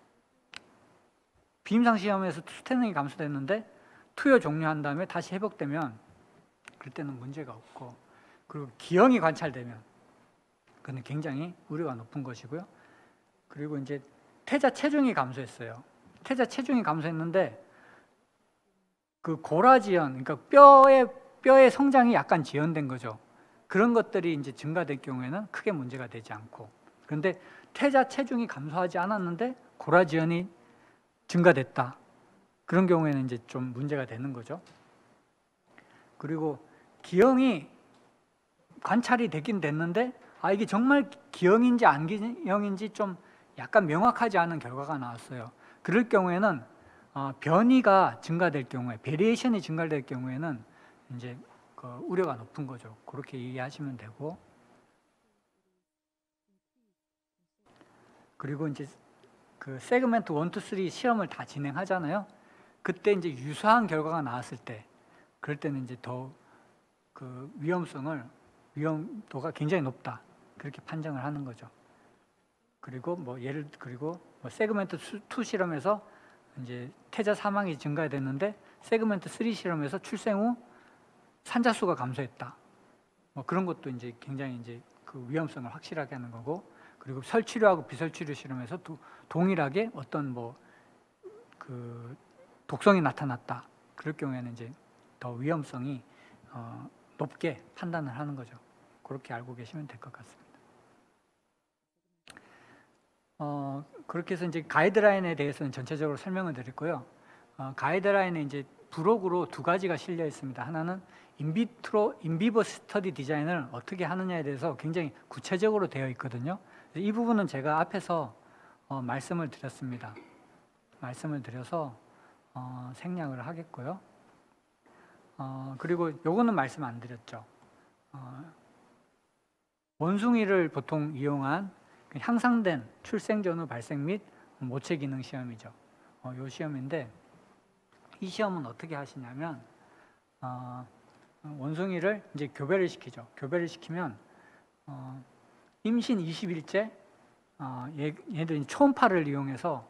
비임상 시험에서 수태능이 감소됐는데 투여 종료한 다음에 다시 회복되면 그럴 때는 문제가 없고 그리고 기형이 관찰되면 그건 굉장히 우려가 높은 것이고요. 그리고 이제 태자 체중이 감소했어요. 태자 체중이 감소했는데 그 고라지연, 그러니까 뼈의 뼈의 성장이 약간 지연된 거죠. 그런 것들이 이제 증가될 경우에는 크게 문제가 되지 않고, 그런데 태자 체중이 감소하지 않았는데 고라지연이 증가됐다. 그런 경우에는 이제 좀 문제가 되는 거죠. 그리고 기형이 관찰이 되긴 됐는데 아 이게 정말 기형인지 안 기형인지 좀 약간 명확하지 않은 결과가 나왔어요. 그럴 경우에는 어, 변이가 증가될 경우에, 베리에이션이 증가될 경우에는 이제 그 우려가 높은 거죠. 그렇게 이해하시면 되고, 그리고 이제 그 세그멘트 일, 이, 삼 시험을 다 진행하잖아요. 그때 이제 유사한 결과가 나왔을 때, 그럴 때는 이제 더 그 위험성을 위험도가 굉장히 높다 그렇게 판정을 하는 거죠. 그리고 뭐 예를 그리고 뭐 세그멘트 이 실험에서 이제 태자 사망이 증가됐는데 세그멘트 삼 실험에서 출생 후 산자수가 감소했다. 뭐 그런 것도 이제 굉장히 이제 그 위험성을 확실하게 하는 거고, 그리고 설치료하고 비설치료 실험에서 도, 동일하게 어떤 뭐 그 독성이 나타났다. 그럴 경우에는 이제 더 위험성이 어, 높게 판단을 하는 거죠. 그렇게 알고 계시면 될 것 같습니다. 어, 그렇게 해서 이제 가이드라인에 대해서는 전체적으로 설명을 드렸고요. 어, 가이드라인에 이제 부록으로 두 가지가 실려 있습니다. 하나는 인비트로, 인비버 스터디 디자인을 어떻게 하느냐에 대해서 굉장히 구체적으로 되어 있거든요. 이 부분은 제가 앞에서 어, 말씀을 드렸습니다. 말씀을 드려서 어, 생략을 하겠고요. 어, 그리고 요거는 말씀 안 드렸죠. 어, 원숭이를 보통 이용한 향상된 출생 전후 발생 및 모체 기능 시험이죠. 어, 요 시험인데 이 시험은 어떻게 하시냐면 어, 원숭이를 이제 교배를 시키죠. 교배를 시키면 어, 임신 이십 일째 어, 얘, 얘들 초음파를 이용해서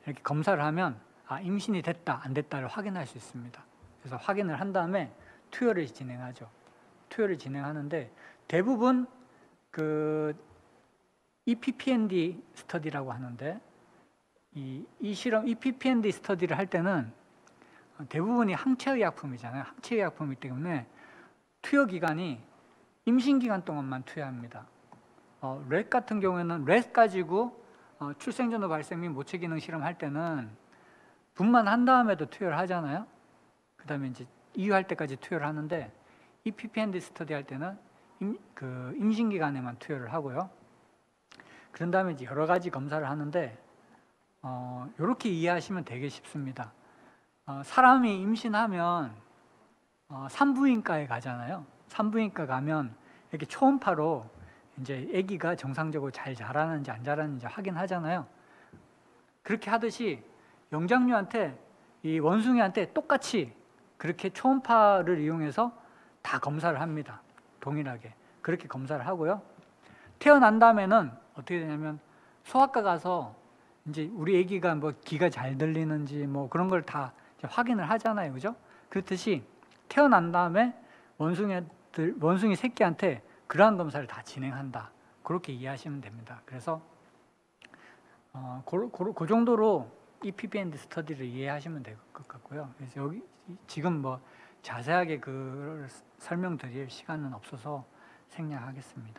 이렇게 검사를 하면 아, 임신이 됐다 안 됐다를 확인할 수 있습니다. 그래서 확인을 한 다음에 투여를 진행하죠. 투여를 진행하는데 대부분 그 이피피엔디 스터디라고 하는데 이, 이 실험 이피피엔디 스터디를 할 때는 대부분이 항체의약품이잖아요. 항체의약품이기 때문에 투여 기간이 임신 기간 동안만 투여합니다. 어, 렛 같은 경우에는 렛 가지고 어, 출생전후 발생 및 모체 기능 실험할 때는 분만한 다음에도 투여를 하잖아요. 그 다음에 이제 이유할 때까지 투여를 하는데 이피피엔디 스터디 할 때는 임, 그 임신 기간에만 투여를 하고요. 그런 다음에 이제 여러 가지 검사를 하는데 어, 이렇게 이해하시면 되게 쉽습니다. 어, 사람이 임신하면 어, 산부인과에 가잖아요. 산부인과 가면 이렇게 초음파로 이제 아기가 정상적으로 잘 자라는지 안 자라는지 확인하잖아요. 그렇게 하듯이 영장류한테 이 원숭이한테 똑같이 그렇게 초음파를 이용해서 다 검사를 합니다. 동일하게 그렇게 검사를 하고요. 태어난 다음에는 어떻게 되냐면 소아과 가서 이제 우리 아기가 뭐 귀가 잘 들리는지 뭐 그런 걸 다 확인을 하잖아요, 그죠? 그렇듯이 태어난 다음에 원숭이들 원숭이 새끼한테 그러한 검사를 다 진행한다. 그렇게 이해하시면 됩니다. 그래서 어, 그, 그, 그 정도로 이피피엔디 스터디를 이해하시면 될 것 같고요. 그래서 여기 지금 뭐 자세하게 그걸 설명드릴 시간은 없어서 생략하겠습니다.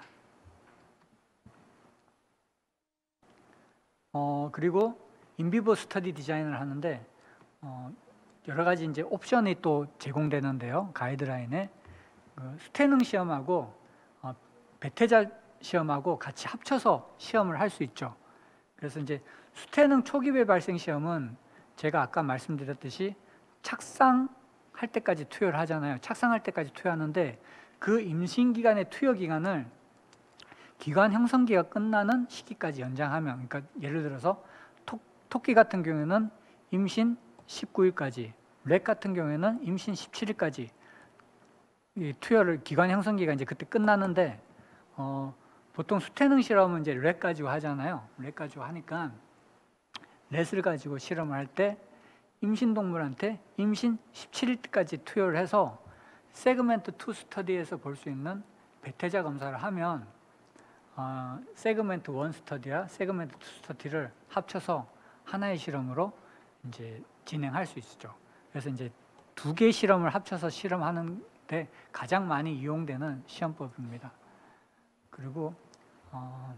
어, 그리고 인비보 스터디 디자인을 하는데 어, 여러 가지 이제 옵션이 또 제공되는데요. 가이드라인에 그 수태능 시험하고 어, 배태자 시험하고 같이 합쳐서 시험을 할 수 있죠. 그래서 이제 수태능 초기배 발생 시험은 제가 아까 말씀드렸듯이 착상할 때까지 투여를 하잖아요. 착상할 때까지 투여하는데 그 임신 기간의 투여 기간을 기관 형성기가 끝나는 시기까지 연장하면, 그러니까 예를 들어서 토, 토끼 같은 경우에는 임신 십구 일까지, 렛 같은 경우에는 임신 십칠 일까지 이 투여를 기관 형성기가 이제 그때 끝나는데 어, 보통 수태능 실험은 이제 렛 가지고 하잖아요. 렛 가지고 하니까 렛을 가지고 실험을 할 때 임신 동물한테 임신 십칠 일까지 투여를 해서 세그멘트 이 스터디에서 볼 수 있는 배태자 검사를 하면 어, 세그멘트 일 스터디와 세그멘트 이 스터디를 합쳐서 하나의 실험으로 이제 진행할 수 있죠. 그래서 이제 두 개 실험을 합쳐서 실험하는데 가장 많이 이용되는 시험법입니다. 그리고 어,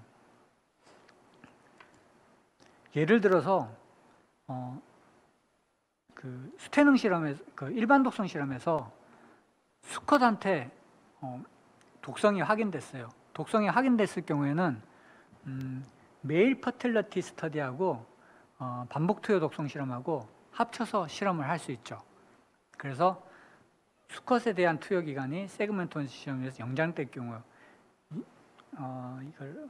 예를 들어서 어, 그 수태능 실험에서 그 일반 독성 실험에서 수컷한테 어, 독성이 확인됐어요. 독성이 확인됐을 경우에는 음, 메일 퍼틸러티 스터디하고 어, 반복 투여 독성 실험하고 합쳐서 실험을 할 수 있죠. 그래서 수컷에 대한 투여 기간이 세그멘트 일 시험에서 영장될 경우 어, 이걸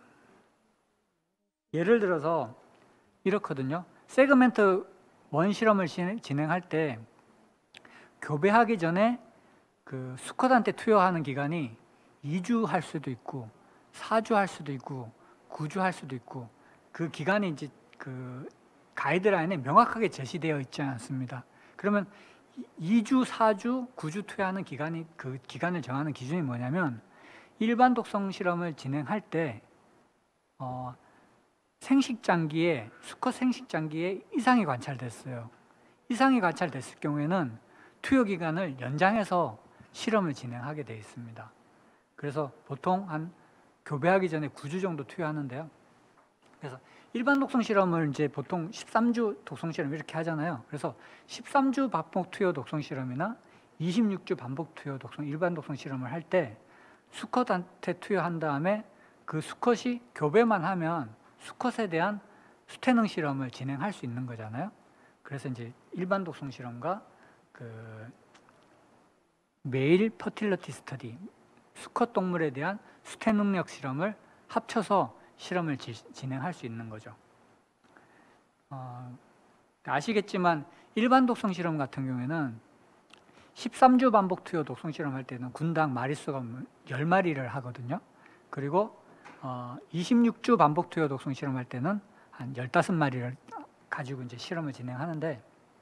예를 들어서 이렇거든요. 세그멘트 일 실험을 진행할 때 교배하기 전에 그 수컷한테 투여하는 기간이 이 주 할 수도 있고 사 주 할 수도 있고 구 주 할 수도 있고 그 기간이 이제 그 가이드라인에 명확하게 제시되어 있지 않습니다. 그러면 이 주, 사 주, 구 주 투여하는 기간이 그 기간을 정하는 기준이 뭐냐면 일반 독성 실험을 진행할 때 어, 생식장기에 수컷 생식장기에 이상이 관찰됐어요. 이상이 관찰됐을 경우에는 투여 기간을 연장해서 실험을 진행하게 되어 있습니다. 그래서 보통 한 교배하기 전에 구 주 정도 투여하는데요. 그래서 일반 독성 실험을 이제 보통 십삼 주 독성 실험 이렇게 하잖아요. 그래서 십삼 주 반복 투여 독성 실험이나 이십육 주 반복 투여 독성 일반 독성 실험을 할 때 수컷한테 투여한 다음에 그 수컷이 교배만 하면 수컷에 대한 수태능 실험을 진행할 수 있는 거잖아요. 그래서 이제 일반 독성 실험과 그 메일 퍼틸러티 스터디 수컷 동물에 대한 수태 능력 실험을 합쳐서 실험을 지, 진행할 수 있는 거죠. 어, 아시겠지만 일반 독성 실험 같은 경우에는 십삼 주 반복 투여 독성 실험할 때는 군당 마리수가 십 마리를 하거든요. 그리고 어, 이십육 주 반복 투여 독성 실험할 때는 한 십오 마리를 가지고 이제 실험을 진행하는데,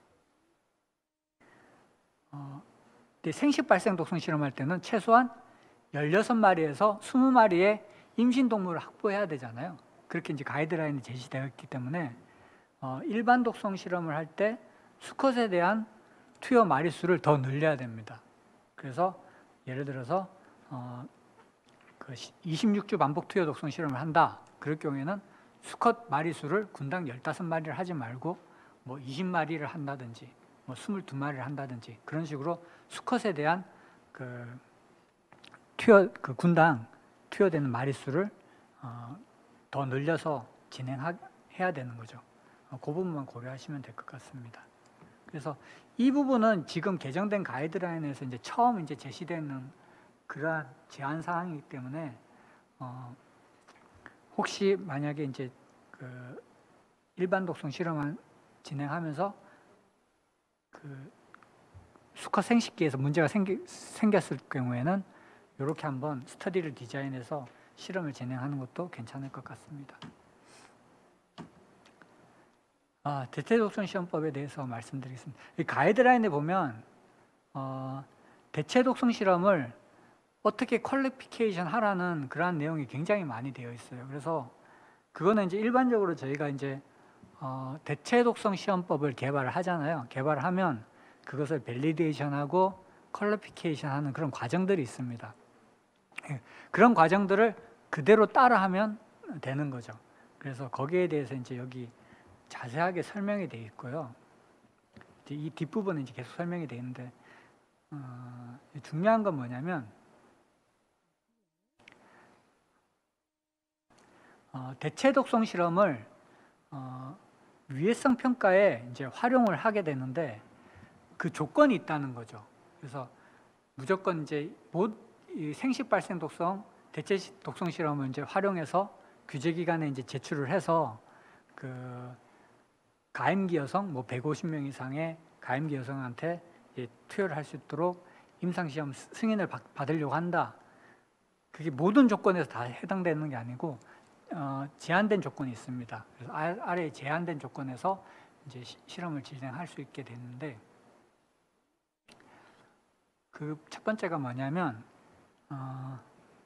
어, 생식 발생 독성 실험할 때는 최소한 열여섯 마리에서 이십 마리의 임신 동물을 확보해야 되잖아요. 그렇게 이제 가이드라인이 제시되어 있기 때문에 어, 일반 독성 실험을 할 때 수컷에 대한 투여 마리수를 더 늘려야 됩니다. 그래서 예를 들어서 어, 그 이십육 주 반복 투여 독성 실험을 한다. 그럴 경우에는 수컷 마리수를 군당 열다섯 마리를 하지 말고 뭐 이십 마리를 한다든지 뭐 이십이 마리를 한다든지 그런 식으로 수컷에 대한 그 투여 그 군당 투여되는 마리수를 어, 더 늘려서 진행해야 되는 거죠. 어, 그 부분만 고려하시면 될 것 같습니다. 그래서 이 부분은 지금 개정된 가이드라인에서 이제 처음 이제 제시되는 그러한 제한 사항이기 때문에 어, 혹시 만약에 이제 그 일반 독성 실험을 진행하면서 그 수컷 생식기에서 문제가 생기, 생겼을 경우에는 이렇게 한번 스터디를 디자인해서 실험을 진행하는 것도 괜찮을 것 같습니다. 아, 대체독성 시험법에 대해서 말씀드리겠습니다. 이 가이드라인에 보면 어, 대체독성 실험을 어떻게 퀄리피케이션 하라는 그러한 내용이 굉장히 많이 되어 있어요. 그래서 그거는 이제 일반적으로 저희가 이제 어, 대체독성 시험법을 개발을 하잖아요. 개발을 하면 그것을 밸리데이션하고 퀄리피케이션하는 그런 과정들이 있습니다. 그런 과정들을 그대로 따라하면 되는 거죠. 그래서 거기에 대해서 이제 여기 자세하게 설명이 되어 있고요. 이제 이 뒷부분은 이제 계속 설명이 되어 있는데 어, 중요한 건 뭐냐면 어, 대체 독성 실험을 어, 위해성 평가에 이제 활용을 하게 되는데 그 조건이 있다는 거죠. 그래서 무조건 이제 못 이 생식 발생 독성 대체 독성 실험을 이제 활용해서 규제 기간에 이제 제출을 해서 그 가임기 여성 뭐 백오십 명 이상의 가임기 여성한테 이제 투여를 할 수 있도록 임상 시험 승인을 받, 받으려고 한다. 그게 모든 조건에서 다 해당되는 게 아니고 어, 제한된 조건이 있습니다. 그래서 아, 아래 제한된 조건에서 이제 시, 실험을 진행할 수 있게 되는데 그 첫 번째가 뭐냐면 어,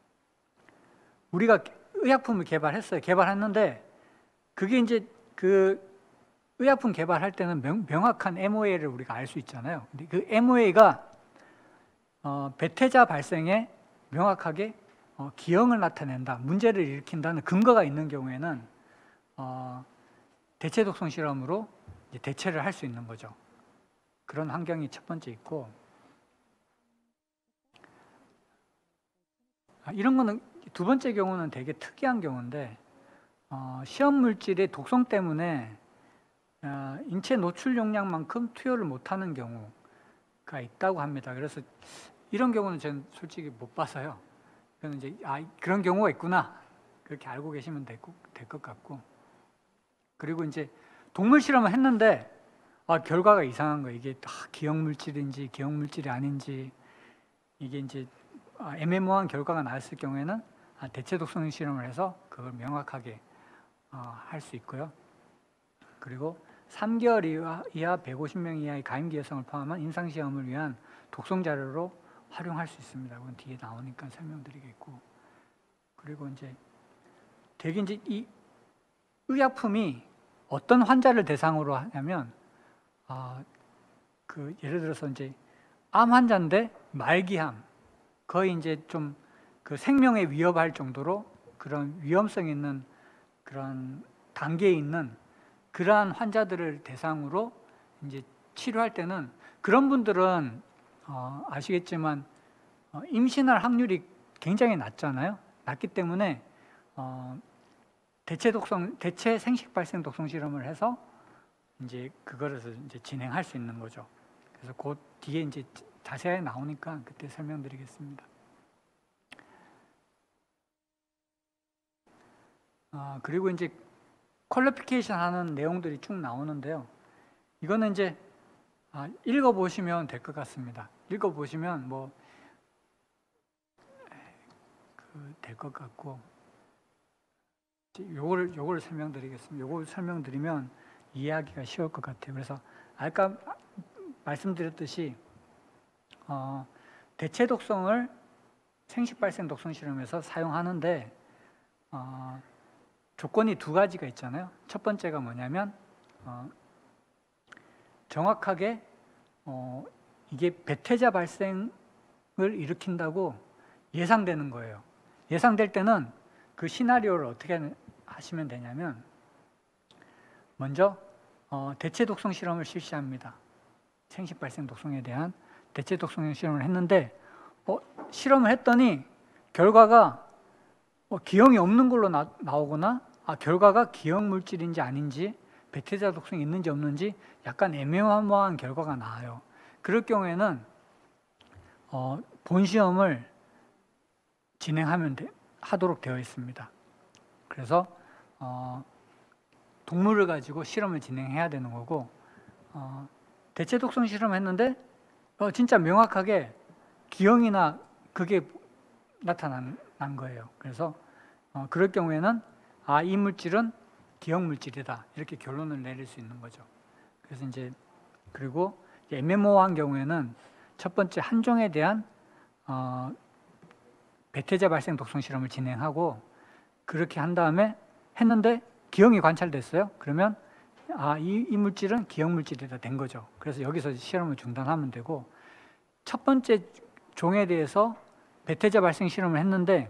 우리가 의약품을 개발했어요. 개발했는데 그게 이제 그 의약품 개발할 때는 명, 명확한 엠오에이를 우리가 알 수 있잖아요. 근데 그 엠오에이가 어, 배태자 발생에 명확하게 어, 기형을 나타낸다, 문제를 일으킨다는 근거가 있는 경우에는 어, 대체 독성 실험으로 이제 대체를 할 수 있는 거죠. 그런 환경이 첫 번째 있고 아, 이런 거는 두 번째 경우는 되게 특이한 경우인데 어, 시험 물질의 독성 때문에 어, 인체 노출 용량만큼 투여를 못하는 경우가 있다고 합니다. 그래서 이런 경우는 저는 솔직히 못 봐서요. 그래서 이제 아 그런 경우가 있구나 그렇게 알고 계시면 될 것 같고 그리고 이제 동물 실험을 했는데 아 결과가 이상한 거예요. 이게 아, 기형 물질인지 기형 물질이 아닌지 이게 이제 아, 애매모호한 결과가 나왔을 경우에는 아, 대체 독성 실험을 해서 그걸 명확하게 어, 할 수 있고요. 그리고 삼 개월 이하, 이하 백오십 명 이하의 가임기 여성을 포함한 임상시험을 위한 독성 자료로 활용할 수 있습니다. 그건 뒤에 나오니까 설명드리겠고. 그리고 이제 되게 이제 이 의약품이 어떤 환자를 대상으로 하냐면, 아, 그 예를 들어서 이제 암 환자인데 말기암, 거의 이제 좀 그 생명에 위협할 정도로 그런 위험성 있는 그런 단계에 있는 그러한 환자들을 대상으로 이제 치료할 때는 그런 분들은 어, 아시겠지만 어, 임신할 확률이 굉장히 낮잖아요. 낮기 때문에 어, 대체 독성, 대체 생식 발생 독성 실험을 해서 이제 그거를 이제 진행할 수 있는 거죠. 그래서 그 뒤에 이제 자세하게 나오니까 그때 설명드리겠습니다. 아, 그리고 이제 퀄리피케이션 하는 내용들이 쭉 나오는데요. 이거는 이제 아, 읽어보시면 될 것 같습니다. 읽어보시면 뭐 그 될 것 같고 요거를 요거를 설명드리겠습니다. 요걸 설명드리면 이해하기가 쉬울 것 같아요. 그래서 아까 말씀드렸듯이 어, 대체 독성을 생식 발생 독성 실험에서 사용하는데 어, 조건이 두 가지가 있잖아요. 첫 번째가 뭐냐면 어, 정확하게 어, 이게 배태자 발생을 일으킨다고 예상되는 거예요. 예상될 때는 그 시나리오를 어떻게 하시면 되냐면 먼저 어, 대체 독성 실험을 실시합니다. 생식 발생 독성에 대한 대체 독성 실험을 했는데 어, 실험을 했더니 결과가 어, 기형이 없는 걸로 나, 나오거나 아, 결과가 기형 물질인지 아닌지 배태자 독성이 있는지 없는지 약간 애매모호한 결과가 나와요. 그럴 경우에는 어, 본 시험을 진행하면 되, 하도록 되어 있습니다. 그래서 어, 동물을 가지고 실험을 진행해야 되는 거고 어, 대체 독성 실험했는데 어, 진짜 명확하게 기형이나 그게 나타난 난 거예요. 그래서 어, 그럴 경우에는 아, 이 물질은 기형 물질이다 이렇게 결론을 내릴 수 있는 거죠. 그래서 이제 그리고 애매모호한 경우에는 첫 번째 한 종에 대한 어, 배태자 발생 독성 실험을 진행하고 그렇게 한 다음에 했는데 기형이 관찰됐어요. 그러면 아, 이, 이 물질은 기형 물질이다 된 거죠. 그래서 여기서 실험을 중단하면 되고 첫 번째 종에 대해서 배태자 발생 실험을 했는데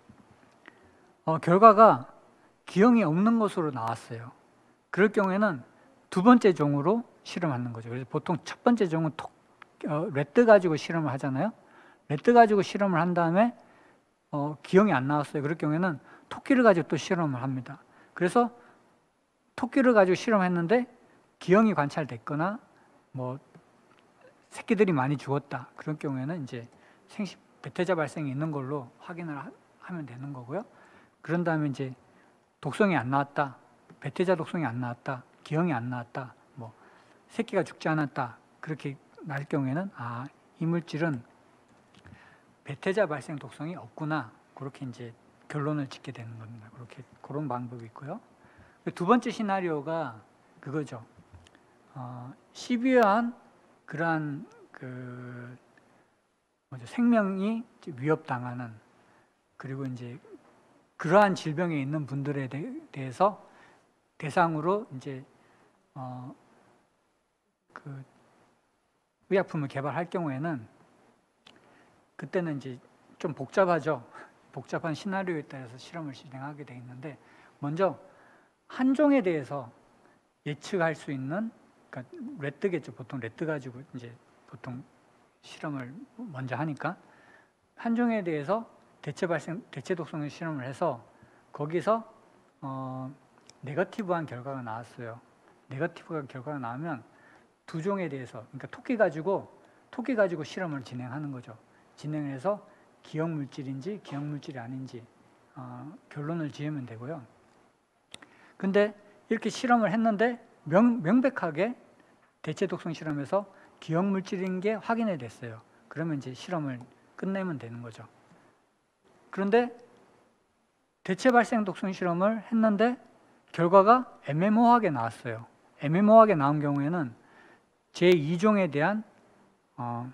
어, 결과가 기형이 없는 것으로 나왔어요. 그럴 경우에는 두 번째 종으로 실험하는 거죠. 그래서 보통 첫 번째 종은 톡, 어, 레드 가지고 실험을 하잖아요. 레드 가지고 실험을 한 다음에 어, 기형이 안 나왔어요. 그럴 경우에는 토끼를 가지고 또 실험을 합니다. 그래서 토끼를 가지고 실험했는데 기형이 관찰됐거나 뭐 새끼들이 많이 죽었다. 그런 경우에는 이제 생식 배태자 발생이 있는 걸로 확인을 하, 하면 되는 거고요. 그런 다음에 이제 독성이 안 나왔다. 배태자 독성이 안 나왔다. 기형이 안 나왔다. 뭐 새끼가 죽지 않았다. 그렇게 날 경우에는 아, 이 물질은 배태자 발생 독성이 없구나. 그렇게 이제 결론을 짓게 되는 겁니다. 그렇게 그런 방법이 있고요. 두 번째 시나리오가 그거죠. 어, 시비한 그러한 그 뭐죠? 생명이 위협당하는 그리고 이제 그러한 질병에 있는 분들에 대해서 대상으로 이제 어, 그 의약품을 개발할 경우에는 그때는 이제 좀 복잡하죠. 복잡한 시나리오에 따라서 실험을 진행하게 돼 있는데 먼저 한 종에 대해서 예측할 수 있는 그러니까 레트겠죠. 보통 레트 가지고 이제 보통 실험을 먼저 하니까 한 종에 대해서 대체 발생 대체 독성을 실험을 해서 거기서 어, 네거티브한 결과가 나왔어요. 네거티브한 결과가 나오면 두 종에 대해서 그러니까 토끼 가지고 토끼 가지고 실험을 진행하는 거죠. 진행을 해서 기형 물질인지 기형 물질이 아닌지 어, 결론을 지으면 되고요. 근데 이렇게 실험을 했는데 명, 명백하게 대체 독성 실험에서 기형 물질인 게 확인이 됐어요. 그러면 이제 실험을 끝내면 되는 거죠. 그런데 대체 발생 독성 실험을 했는데 결과가 애매모호하게 나왔어요. 애매모호하게 나온 경우에는 제이 종에 대한 어,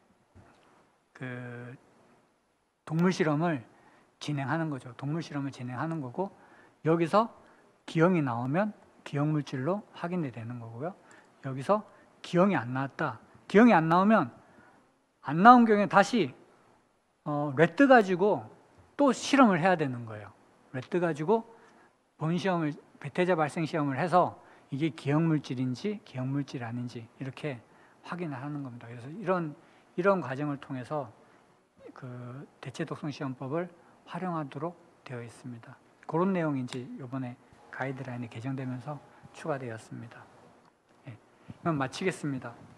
그 동물 실험을 진행하는 거죠. 동물 실험을 진행하는 거고 여기서 기형이 나오면 기형 물질로 확인이 되는 거고요. 여기서 기형이 안 나왔다. 기형이 안 나오면 안 나온 경우에 다시 어, 레트 가지고 또 실험을 해야 되는 거예요. 레트 가지고 본 시험을 배태자 발생 시험을 해서 이게 기형 물질인지 기형 물질이 아닌지 이렇게 확인을 하는 겁니다. 그래서 이런 이런 과정을 통해서 그 대체 독성 시험법을 활용하도록 되어 있습니다. 그런 내용이 이제 이번에 가이드라인이 개정되면서 추가되었습니다. 예, 그럼 마치겠습니다.